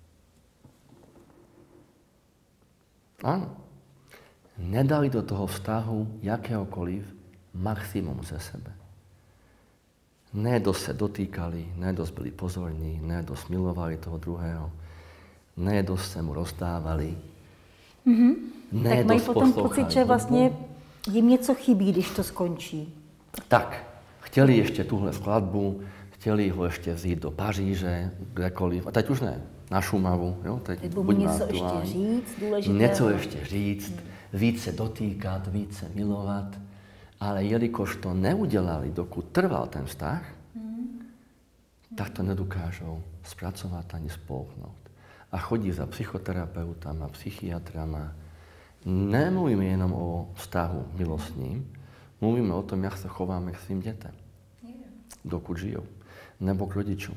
Ano. Nedali do toho vztahu jakéhokoliv maximum ze sebe. Ne dost se dotýkali, ne dost byli pozorní, ne dost milovali toho druhého. ne dost se mu rozdávali, ne Tak mají dost potom poslouchali pocit, že vlastně jim něco chybí, když to skončí. Tak, chtěli ještě tuhle skladbu, chtěli ho ještě vzít do Paříže, kdekoliv, a teď už ne, na Šumavu, jo, teď Budu buďme něco aktuální. ještě říct důležitého. Něco ještě říct, více dotýkat, více milovat, ale jelikož to neudělali, dokud trval ten vztah, tak to nedokážou zpracovat ani spolknout. A chodí za psychoterapeutama, psychiatrama. Nemluvíme jenom o vztahu milostním, mluvíme o tom, jak se chováme k svým dětem, dokud žijou, nebo k rodičům.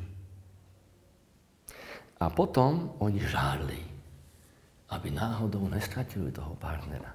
A potom oni žádli, aby náhodou nestratili toho partnera.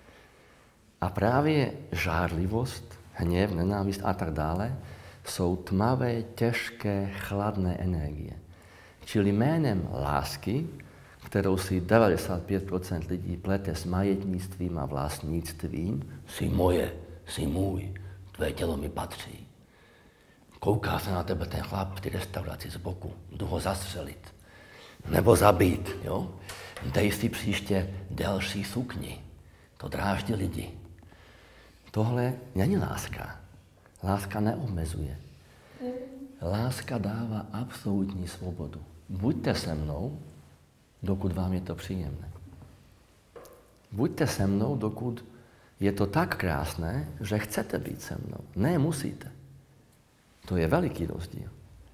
A právě žádlivost, hněv, nenávist a tak dále jsou tmavé, těžké, chladné energie. Čili jménem lásky, kterou si 95% lidí plete s majetnictvím a vlastnictvím, jsi moje, jsi můj, tvé tělo mi patří. Kouká se na tebe ten chlap v té restauraci z boku, jdu ho zastřelit, nebo zabít, jo? Dej si příště delší sukni, to dráždí lidi. Tohle není láska. Láska neomezuje. Láska dává absolutní svobodu. Buďte se mnou, dokud vám je to příjemné. Buďte se mnou, dokud je to tak krásné, že chcete být se mnou. Ne, musíte. To je veliký rozdíl.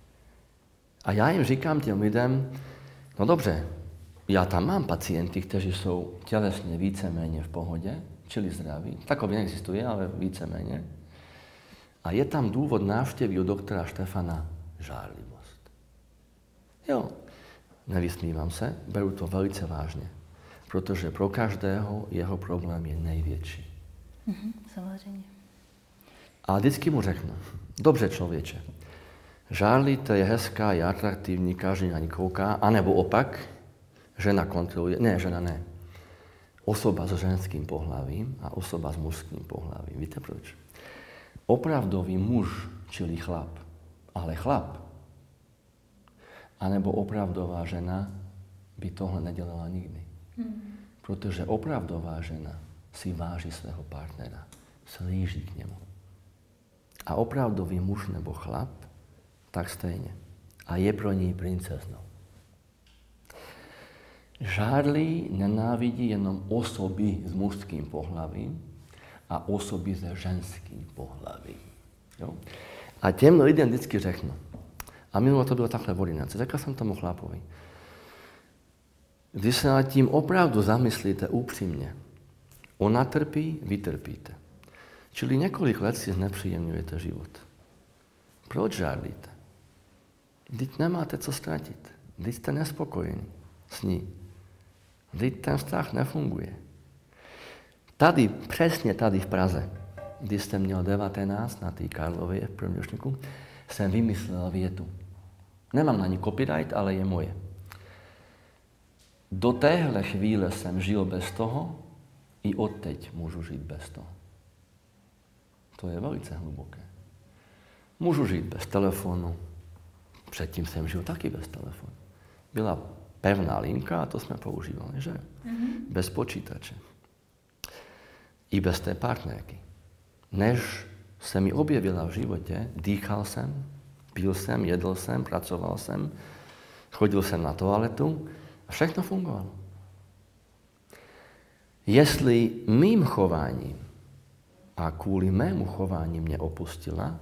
A já jim říkám těm lidem, no dobře, já tam mám pacienty, kteří jsou tělesně víceméně v pohodě, čili zdraví. Takový neexistuje, ale víceméně. A je tam důvod návštěvy u doktora Štefana žárlivost. Jo, nevysmívám se, beru to velice vážně, protože pro každého jeho problém je největší. Samozřejmě. A vždycky mu řeknu, dobře člověče, žárlit je hezká, je atraktivní, každý na ní kouká, anebo opak, žena kontroluje, ne, žena ne. Osoba s ženským pohlavím a osoba s mužským pohlavím. Víte proč? Opravdový muž, čili chlap, ale chlap, anebo opravdová žena by tohle nedělala nikdy. Protože opravdová žena si váží svého partnera, slíží k němu. A opravdový muž nebo chlap, tak stejně. A je pro ní princeznou. Žádlí nenávidí jenom osoby s mužským pohlavím a osoby se ženským pohlavím. Jo? A těm lidem vždycky řeknu, a minulo to bylo takhle v ordinaci, řekl jsem tomu chlapovi, když se nad tím opravdu zamyslíte upřímně, ona trpí, vy trpíte. Čili několik let si znepříjemňujete život. Proč žádlíte? Vždyť nemáte co ztratit. Vždyť jste nespokojení s ní. Vždyť ten vztah nefunguje. Tady, přesně tady v Praze, když jsem měl 19 na té Karlově v prvním ročníku, jsem vymyslel větu. Nemám na ní copyright, ale je moje. Do téhle chvíle jsem žil bez toho, i odteď můžu žít bez toho. To je velice hluboké. Můžu žít bez telefonu. Předtím jsem žil taky bez telefonu. Byla pevná linka a to jsme používali, že? Bez počítače. I bez té partnerky. Než se mi objevila v životě, dýchal jsem, pil jsem, jedl jsem, pracoval jsem, chodil jsem na toaletu a všechno fungovalo. Jestli mým chováním a kvůli mému chování mě opustila,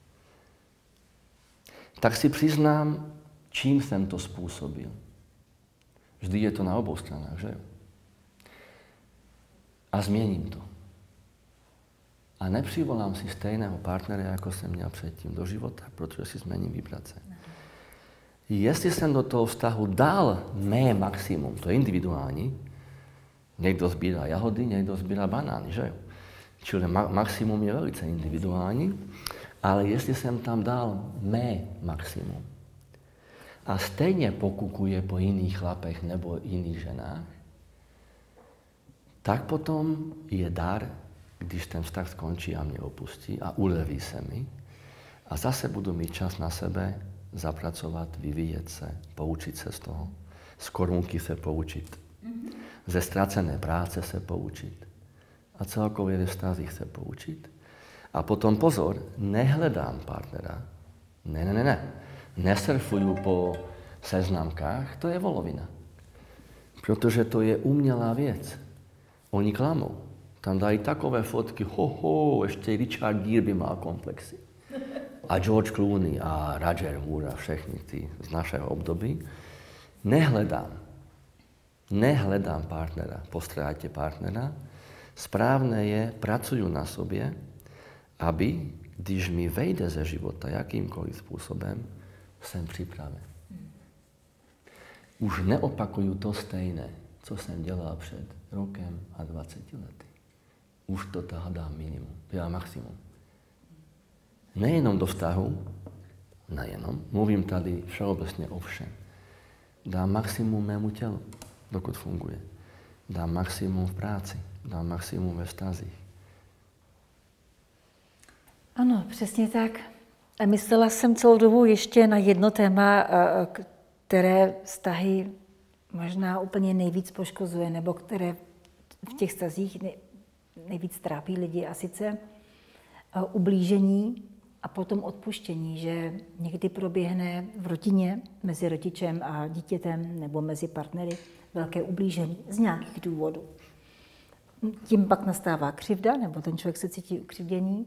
tak si přiznám, čím jsem to způsobil. Vždy je to na obou stranách, že jo? A změním to. A nepřivolám si stejného partnera, jako jsem měl předtím do života, protože si změním vibrace. Jestli jsem do toho vztahu dal mé maximum, to je individuální, někdo sbírá jahody, někdo sbírá banány, že jo? Čili maximum je velice individuální, ale jestli jsem tam dal mé maximum a stejně pokukuje po jiných chlapech nebo jiných ženách, tak potom je dar, když ten vztah skončí a mě opustí a uleví se mi a zase budu mít čas na sebe zapracovat, vyvíjet se, poučit se z toho Z korunky se poučit. Ze ztracené práce se poučit. A celkově ve vztazích se poučit. A potom pozor, nehledám partnera. Ne. Nesurfuju po seznamkách, to je volovina. Protože to je umělá věc. Oni klamou. Tam dají takové fotky, ještě Richard Gere by mal komplexy. A George Clooney a Roger Moore a všechny ty z našeho období. Nehledám partnera, po ztrátě partnera. Správné je, pracuju na sobě, aby, když mi vejde ze života jakýmkoliv způsobem, jsem připraven. Už neopakuju to stejné, co jsem dělal před rokem a 20 lety. Už to dám minimum, já maximum. Nejenom do vztahu, mluvím tady všeobecně o všem. Dám maximum mému tělu, dokud funguje. Dám maximum v práci, dám maximum ve vztazích. Ano, přesně tak. A myslela jsem celou dobu ještě na jedno téma, které vztahy možná úplně nejvíc poškozuje, nebo které v těch vztazích nejvíc trápí lidi, a sice ublížení a potom odpuštění, že někdy proběhne v rodině mezi rodičem a dítětem nebo mezi partnery velké ublížení z nějakých důvodů. Tím pak nastává křivda, nebo ten člověk se cítí ukřivděný.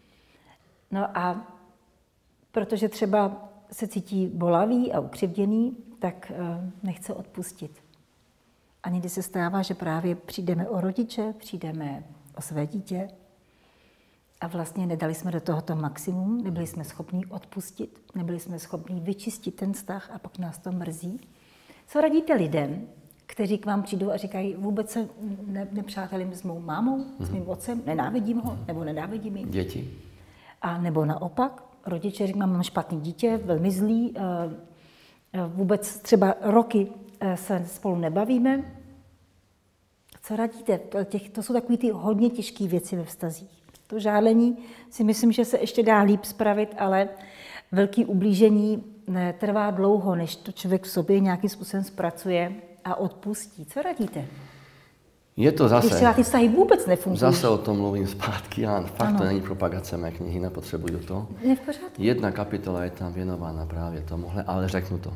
No a protože třeba se cítí bolavý a ukřivděný, tak nechce odpustit. A někdy se stává, že právě přijdeme o rodiče, přijdeme o své dítě a vlastně nedali jsme do tohoto maximum, nebyli jsme schopni odpustit, nebyli jsme schopni vyčistit ten vztah a pak nás to mrzí. Co radíte lidem, kteří k vám přijdou a říkají, vůbec se nepřátelím s mou mámou, s mým otcem, nenávidím ho, nebo nenávidím ji? Děti. A nebo naopak, rodiče říkají, mám špatný dítě, velmi zlý, vůbec třeba roky se spolu nebavíme. Co radíte? To jsou takové ty hodně těžké věci ve vztazích. To žádlení si myslím, že se ještě dá líp spravit, ale velké ublížení trvá dlouho, než to člověk v sobě nějakým způsobem zpracuje a odpustí. Co radíte? Je to zase... Když třeba ty vztahy vůbec nefungují. Zase o tom mluvím zpátky, ale fakt to není propagace mé knihy, nepotřebuju to. Je v pořádku. Jedna kapitola je tam věnována právě tomuhle, ale řeknu to.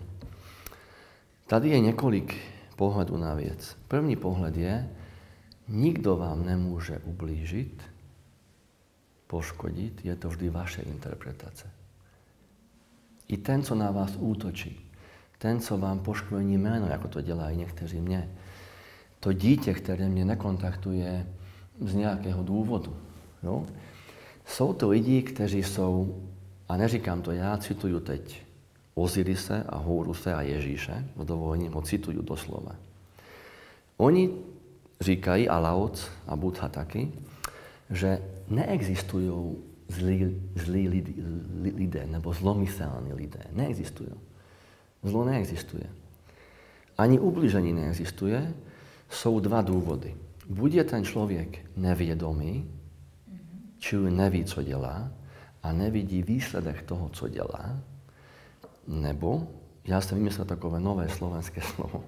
Tady je několik pohledů na věc. První pohled je, nikdo vám nemůže ublížit, poškodit, je to vždy vaše interpretace. I ten, co na vás útočí, ten, co vám poškodí jméno, jako to dělají někteří mě, to dítě, které mě nekontaktuje z nějakého důvodu. Jo? Jsou to lidi, kteří jsou, a neříkám to já, cituju teď Ozirise a Horuse a Ježíše, s dovolením ho cituju doslova. Oni říkají, a Laoc a Buddha taky, že neexistují zlí lidé nebo zlomyslní lidé. Neexistují. Zlo neexistuje. Ani ubližení neexistuje. Jsou dva důvody. Buď je ten člověk nevědomý, čili neví, co dělá, a nevidí výsledek toho, co dělá, nebo, já jsem vymyslel takové nové slovenské slovo,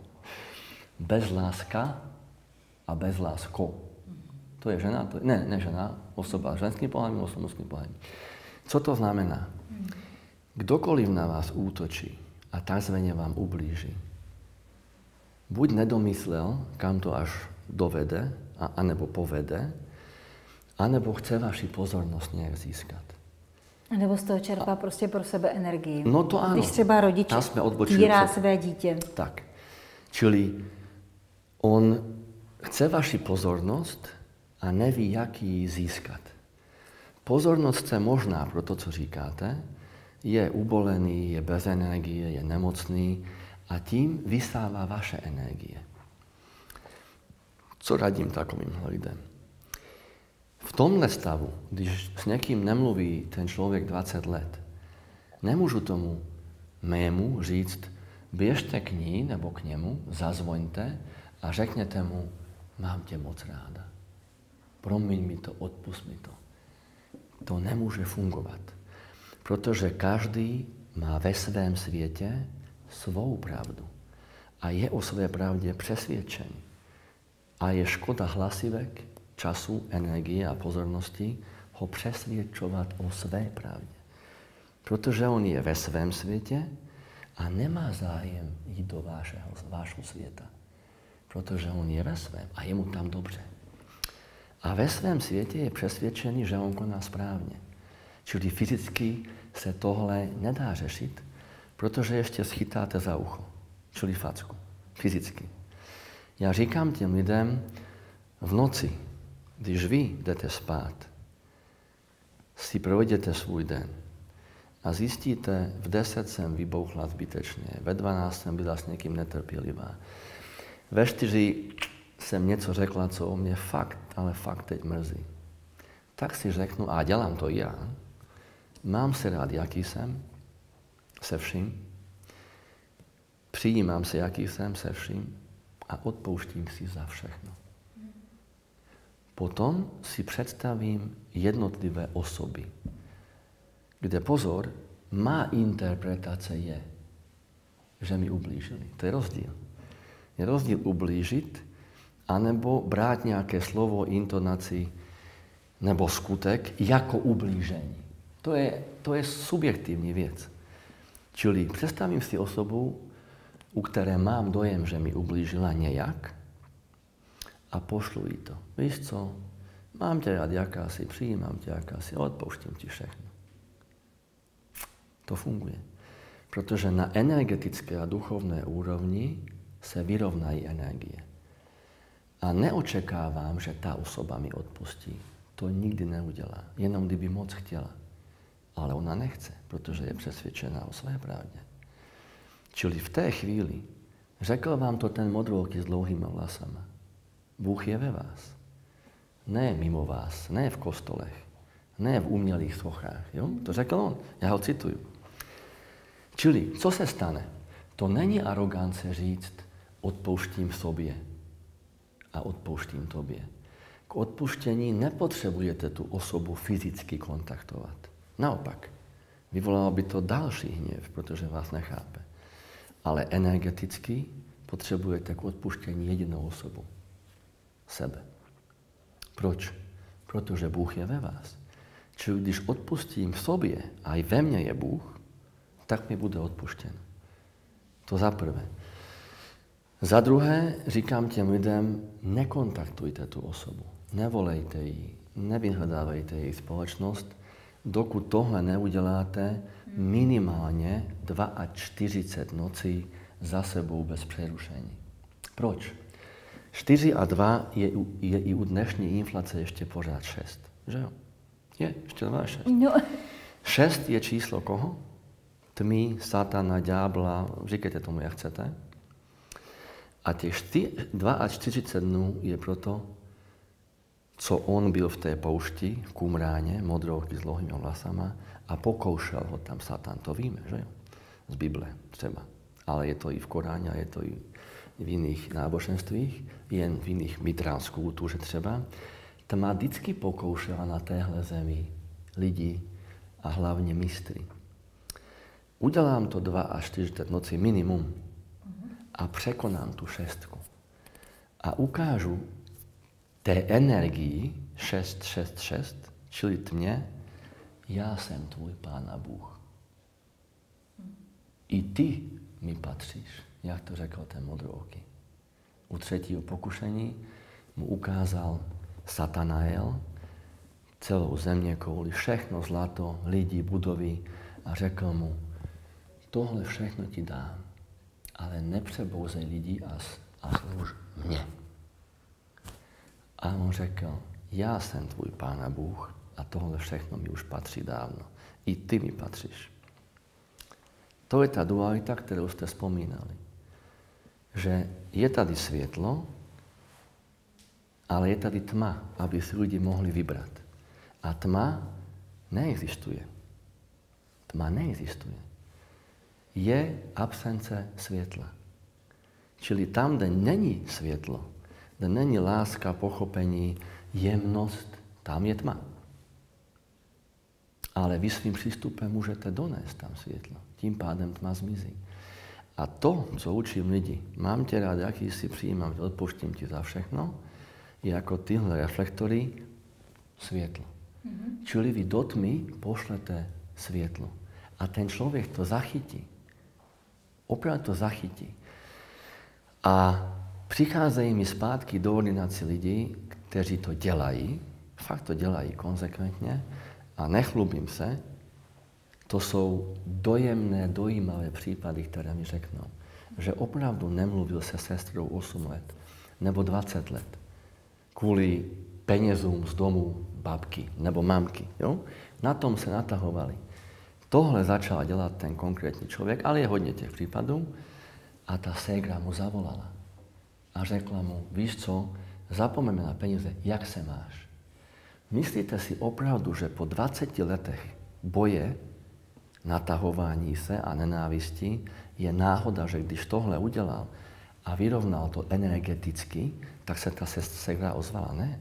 bezláska a bezlásko. To je žena, ne žena, osoba s ženským pohlavím, osoba s mužským pohlavím. Co to znamená? Kdokoliv na vás útočí a takzvaně vám ublíží, buď nedomyslel, kam to až dovede, anebo povede, anebo chce vaši pozornost nějak získat. A nebo z toho čerpá prostě pro sebe energii. No to ano. Když třeba rodič týrá své dítě. Tak. Čili on chce vaši pozornost a neví, jak ji získat. Pozornost chce možná pro to, co říkáte, je ubolený, je bez energie, je nemocný a tím vysává vaše energie. Co radím takovým lidem? V tomhle stavu, když s někým nemluví ten člověk 20 let, nemůžu tomu mému říct, běžte k ní nebo k němu, zazvoňte a řekněte mu, mám tě moc ráda. Promiň mi to, odpusť mi to. To nemůže fungovat, protože každý má ve svém světě svou pravdu. a je o své pravdě přesvědčený. A je škoda hlasivek, času, energie a pozornosti ho přesvědčovat o své pravdě. Protože on je ve svém světě a nemá zájem jít do vášho světa. Protože on je ve svém a je mu tam dobře. A ve svém světě je přesvědčený, že on koná správně. Čili fyzicky se tohle nedá řešit, protože ještě schytáte za ucho. Čili facku. Fyzicky. Já říkám těm lidem, v noci, když vy jdete spát, si provedete svůj den a zjistíte, v 10 jsem vybouchla zbytečně, ve 12 jsem byla s někým netrpělivá, ve 4 jsem něco řekla, co o mě fakt, ale fakt teď mrzí. Tak si řeknu, a dělám to já, mám se rád, jaký jsem, se vším, přijímám se, jaký jsem, se vším a odpouštím si za všechno. Potom si představím jednotlivé osoby, kde pozor, má interpretace je, že mi ublížili. To je rozdíl. Je rozdíl ublížit, anebo brát nějaké slovo, intonaci nebo skutek jako ublížení. To je subjektivní věc. Čili představím si osobu, u které mám dojem, že mi ublížila nějak a pošlu jí to. Víš co, mám tě rád jakási, přijímám tě jakási, odpouštím ti všechno. To funguje. Protože na energetické a duchovné úrovni se vyrovnají energie. A neočekávám, že ta osoba mi odpustí. To nikdy neudělá, jenom kdyby moc chtěla. Ale ona nechce, protože je přesvědčená o své pravdě. Čili v té chvíli řekl vám to ten modrooký s dlouhýma vlasama. Bůh je ve vás. Ne mimo vás, ne v kostolech, ne v umělých sochách. Jo? To řekl on, já ho cituju. Čili, co se stane? To není arogance říct, odpouštím sobě a odpouštím tobě. K odpuštění nepotřebujete tu osobu fyzicky kontaktovat. Naopak, vyvolalo by to další hněv, protože vás nechápe. Ale energeticky potřebujete k odpuštění jedinou osobu. Sebe. Proč? Protože Bůh je ve vás. Čili když odpustím sobě a i ve mně je Bůh, tak mi bude odpuštěn. To za prvé. Za druhé říkám těm lidem, nekontaktujte tu osobu. Nevolejte ji, nevyhledávejte její společnost, dokud tohle neuděláte minimálně 42 nocí za sebou bez přerušení. Proč? 4 a 2 je i u dnešní inflace ještě pořád 6. Že jo? Je, ještě 2 a 6. No. 6 je číslo koho? Tmy, satana, ďábla, říkejte tomu, jak chcete. A těch 42 dnů je proto, co on byl v té poušti, v Kumráně, modrooký s dlouhými vlasama, a pokoušel ho tam Satan. To víme, že jo? Z Bible třeba. Ale je to i v Koráně, a je to i v jiných náboženstvích, jen v jiných mitránských kultuře třeba. Tma vždycky pokoušela na téhle zemi lidi a hlavně mistry. Udělám to 2 až 4 noci minimum a překonám tu 6. A ukážu té energii 6, čili tmě, já jsem tvůj Pán a Bůh. I ty mi patříš, jak to řekl ten modrooký. U 3. pokušení mu ukázal Satanael celou zeměkouli, všechno zlato, lidi, budovy a řekl mu, tohle všechno ti dám, ale nepřebouzej lidi a služ mně. A on řekl, já jsem tvůj Pán a Bůh a tohle všechno mi už patří dávno. I ty mi patříš. To je ta dualita, kterou jste vzpomínali. Že je tady světlo, ale je tady tma, aby si lidi mohli vybrat. A tma neexistuje. Tma neexistuje. Je absence světla. Čili tam, kde není světlo, kde není láska, pochopení, jemnost, tam je tma. Ale vy svým přístupem můžete donést tam světlo. Tím pádem tma zmizí. A to, co učím lidi, mám tě rád, jaký jsi, přijímám tě, odpouštím ti za všechno, je jako tyhle reflektory světlo. Čili vy do tmy pošlete světlo. A ten člověk to zachytí. Opravdu to zachytí. A přicházejí mi zpátky do ordinace lidi, kteří to dělají, fakt to dělají konsekventně a nechlubím se, to jsou dojemné, dojímavé případy, které mi řeknou, že opravdu nemluvil se sestrou 8 let nebo 20 let kvůli penězům z domu babky nebo mamky. Jo? Na tom se natahovali. Tohle začal dělat ten konkrétní člověk, ale je hodně těch případů. A ta ségra mu zavolala a řekla mu, víš co, zapomeňme na peníze, jak se máš? Myslíte si opravdu, že po 20 letech boje, natahování se a nenávisti, je náhoda, že když tohle udělal a vyrovnal to energeticky, tak se ta ségra ozvala? Ne.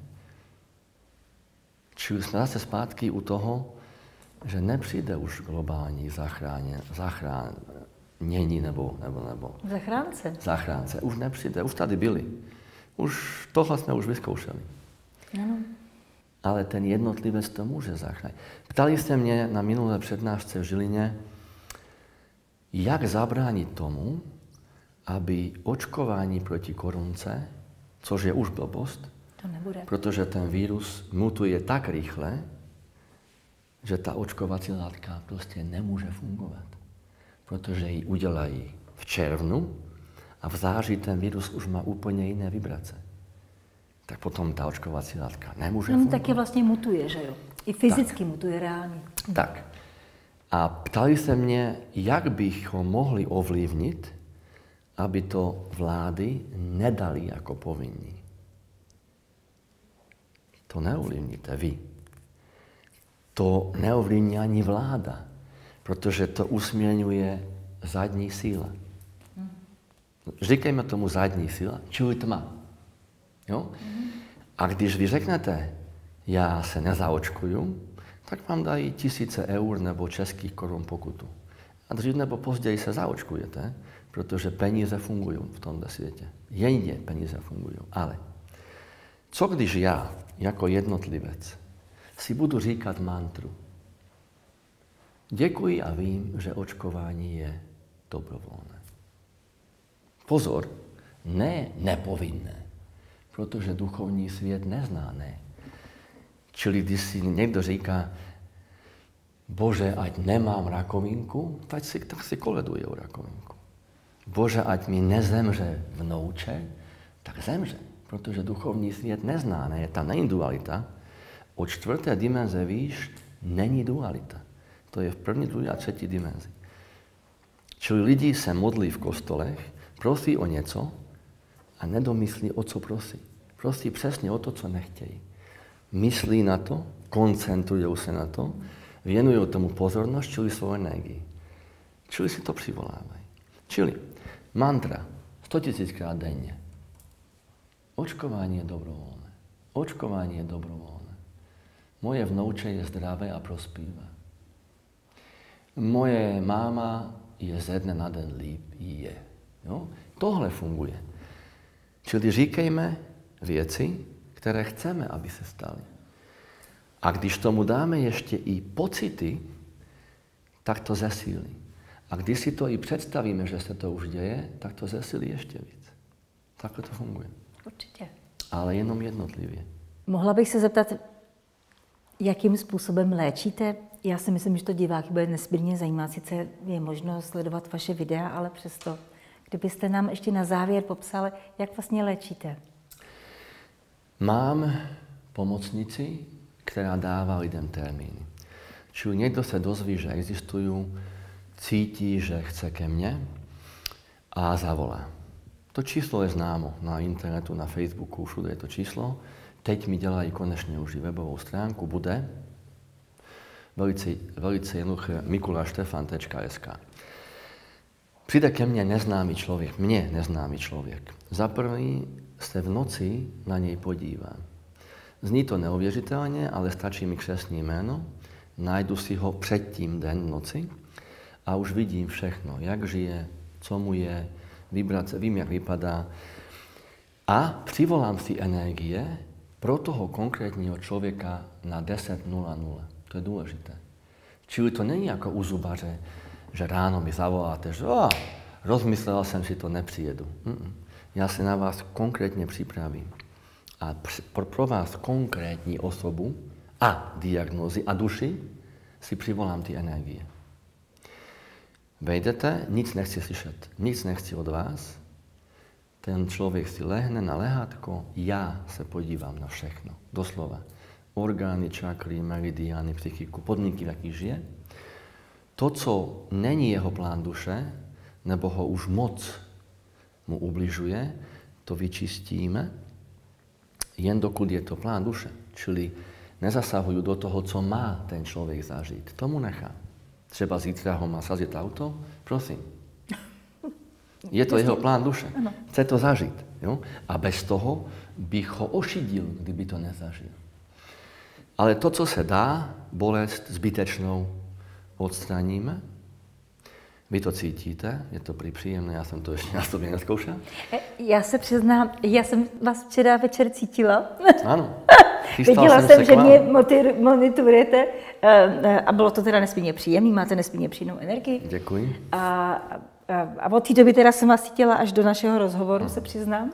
Čili jsme zase zpátky u toho, že nepřijde už globální zachránění nebo zachránce. Už nepřijde, už tady byli. Už tohle jsme už vyzkoušeli. Ano. Ale ten jednotlivec to může zachránit. Ptali jste mě na minulé přednášce v Žilině, jak zabránit tomu, aby očkování proti korunce, což je už blbost, to nebude. Protože ten vírus mutuje tak rychle, že ta očkovací látka prostě nemůže fungovat. Protože ji udělají v červnu a v září ten vírus už má úplně jiné vibrace. Tak potom ta očkovací látka nemůže fungovat. Taky vlastně mutuje, že jo? I fyzicky mutuje reálně. Tak. A ptali se mě, jak bychom mohli ovlivnit, aby to vlády nedali jako povinní. To neovlivníte vy. To neovlivní ani vláda, protože to usměrňuje zadní síla. Říkejme tomu zadní síla, čili tma. Jo? A když vy řeknete, já se nezaočkuju, tak vám dají 1000 eur nebo českých korun pokutu. A dřív nebo později se zaočkujete, protože peníze fungují v tomto světě. Jedině peníze fungují. Ale co když já, jako jednotlivec, si budu říkat mantru? Děkuji a vím, že očkování je dobrovolné. Pozor, ne nepovinné, protože duchovní svět nezná ne. Čili když si někdo říká, Bože, ať nemám rakovinku, tak si koleduje o rakovinku. Bože, ať mi nezemře vnouče, tak zemře, protože duchovní svět nezná, ne, tam není dualita. Od 4. dimenze výš není dualita. To je v 1., 2. a 3. dimenzi. Čili lidi se modlí v kostolech, prosí o něco a nedomyslí, o co prosí. Prosí přesně o to, co nechtějí. Myslí na to, koncentrují se na to, věnují tomu pozornost, čili svou energii. Čili si to přivolávají. Čili mantra 100 000krát denně. Očkování je dobrovolné. Očkování je dobrovolné. Moje vnouče je zdravé a prospívá. Moje máma je ze dne na den líp je. Jo? Tohle funguje. Čili říkejme věci, které chceme, aby se staly. A když tomu dáme ještě i pocity, tak to zesílí. A když si to i představíme, že se to už děje, tak to zesílí ještě víc. Takhle to funguje. Určitě. Ale jenom jednotlivě. Mohla bych se zeptat, jakým způsobem léčíte? Já si myslím, že to diváky bude nesmírně zajímat. Sice je možno sledovat vaše videa, ale přesto, kdybyste nám ještě na závěr popsali, jak vlastně léčíte. Mám pomocnici, která dává lidem termíny. Čili někdo se dozví, že existují, cítí, že chce ke mně a zavolá. To číslo je známo na internetu, na Facebooku, všude je to číslo. Teď mi dělají konečně už i webovou stránku, bude velice jednoduché mikulaštefan.sk. Přijde ke mně neznámý člověk. Za první se v noci na něj podívám. Zní to neuvěřitelně, ale stačí mi křestní jméno, najdu si ho předtím den v noci a už vidím všechno, jak žije, co mu je, vím, jak vypadá. A přivolám si energie pro toho konkrétního člověka na 10:00. To je důležité. Čili to není jako u zubaře, že ráno mi zavoláte, že rozmyslel jsem si to, nepřijedu. Já se na vás konkrétně připravím. A pro vás konkrétní osobu a diagnózy a duši si přivolám ty energie. Vejdete, nic nechci slyšet, nic nechci od vás. Ten člověk si lehne na lehátko, já se podívám na všechno, doslova. Orgány, čakry, meridiány, psychiku, podmínky, v jakých žije. To, co není jeho plán duše, nebo ho už moc mu ubližuje, to vyčistíme, jen dokud je to plán duše. Čili nezasahuju do toho, co má ten člověk zažít. Tomu nechám. Třeba zítra ho má sazit auto, prosím. Je to jeho plán duše. Chce to zažít. Jo? A bez toho bych ho ošidil, kdyby to nezažil. Ale to, co se dá, bolest zbytečnou odstraníme. Vy to cítíte, je to příjemné, já jsem to ještě na sobě nezkoušel. Já se přiznám, já jsem vás včera večer cítila. Ano. Viděla jsem, že mě monitorujete a bylo to teda nesmírně příjemné, máte nesmírně příjemnou energii. Děkuji. A od té doby teda jsem vás cítila až do našeho rozhovoru, se přiznám.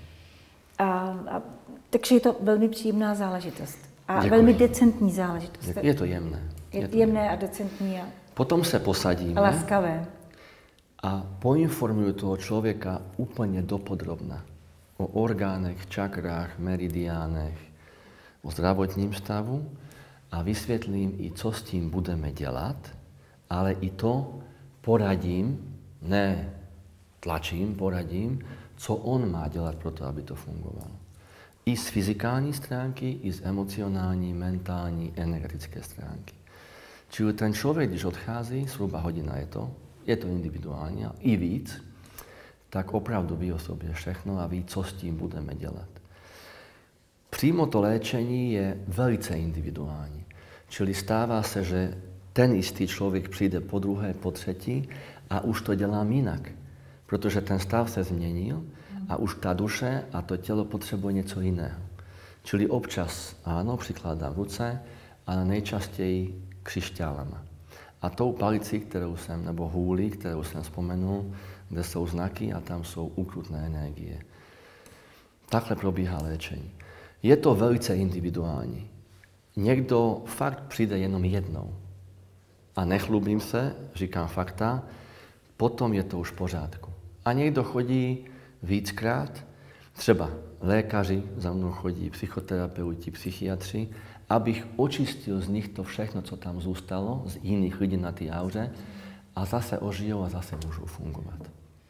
Takže je to velmi příjemná záležitost. A Děkuji. velmi decentní záležitost. Je to jemné. Je to jemné a decentní. Potom se posadíme. A laskavé. A poinformuju toho člověka úplně dopodrobna o orgánech, čakrách, meridiánech, o zdravotním stavu a vysvětlím i, co s tím budeme dělat, ale i to poradím, ne tlačím, poradím, co on má dělat pro to, aby to fungovalo. I z fyzikální stránky, i z emocionální, mentální, energetické stránky. Čili ten člověk, když odchází, zhruba hodina je to individuální, i víc, tak opravdu ví o sobě všechno a ví, co s tím budeme dělat. Přímo to léčení je velice individuální. Čili stává se, že ten istý člověk přijde po druhé, po třetí a už to dělám jinak. Protože ten stav se změnil a už ta duše a to tělo potřebuje něco jiného. Čili občas, ano, přikládám ruce, ale nejčastěji křišťálama. A tou palicí, nebo hůli, kterou jsem vzpomenul, kde jsou znaky a tam jsou ukrutné energie. Takhle probíhá léčení. Je to velice individuální. Někdo fakt přijde jenom jednou. A nechlubím se, říkám fakta, potom je to už v pořádku. A někdo chodí víckrát, třeba lékaři, za mnou chodí psychoterapeuti, psychiatři, abych očistil z nich to všechno, co tam zůstalo, z jiných lidí na té auře, a zase ožijou a zase můžou fungovat.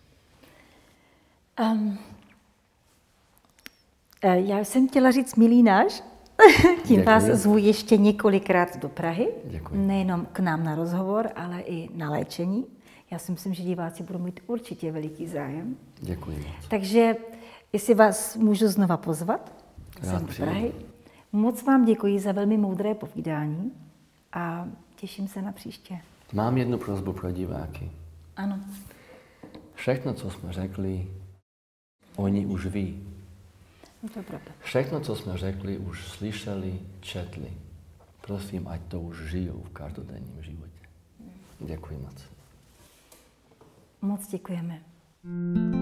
Já jsem chtěla říct, milý náš, tím vás zvu ještě několikrát do Prahy. Děkuji. Nejenom k nám na rozhovor, ale i na léčení. Já si myslím, že diváci budou mít určitě veliký zájem. Děkuji moc. Takže jestli vás můžu znova pozvat, jsem do Prahy. Moc vám děkuji za velmi moudré povídání a těším se na příště. Mám jednu prosbu pro diváky. Ano. Všechno, co jsme řekli, oni už ví. No to je pravda. Všechno, co jsme řekli, už slyšeli, četli. Prosím, ať to už žijou v každodenním životě. Děkuji moc. Moc děkujeme.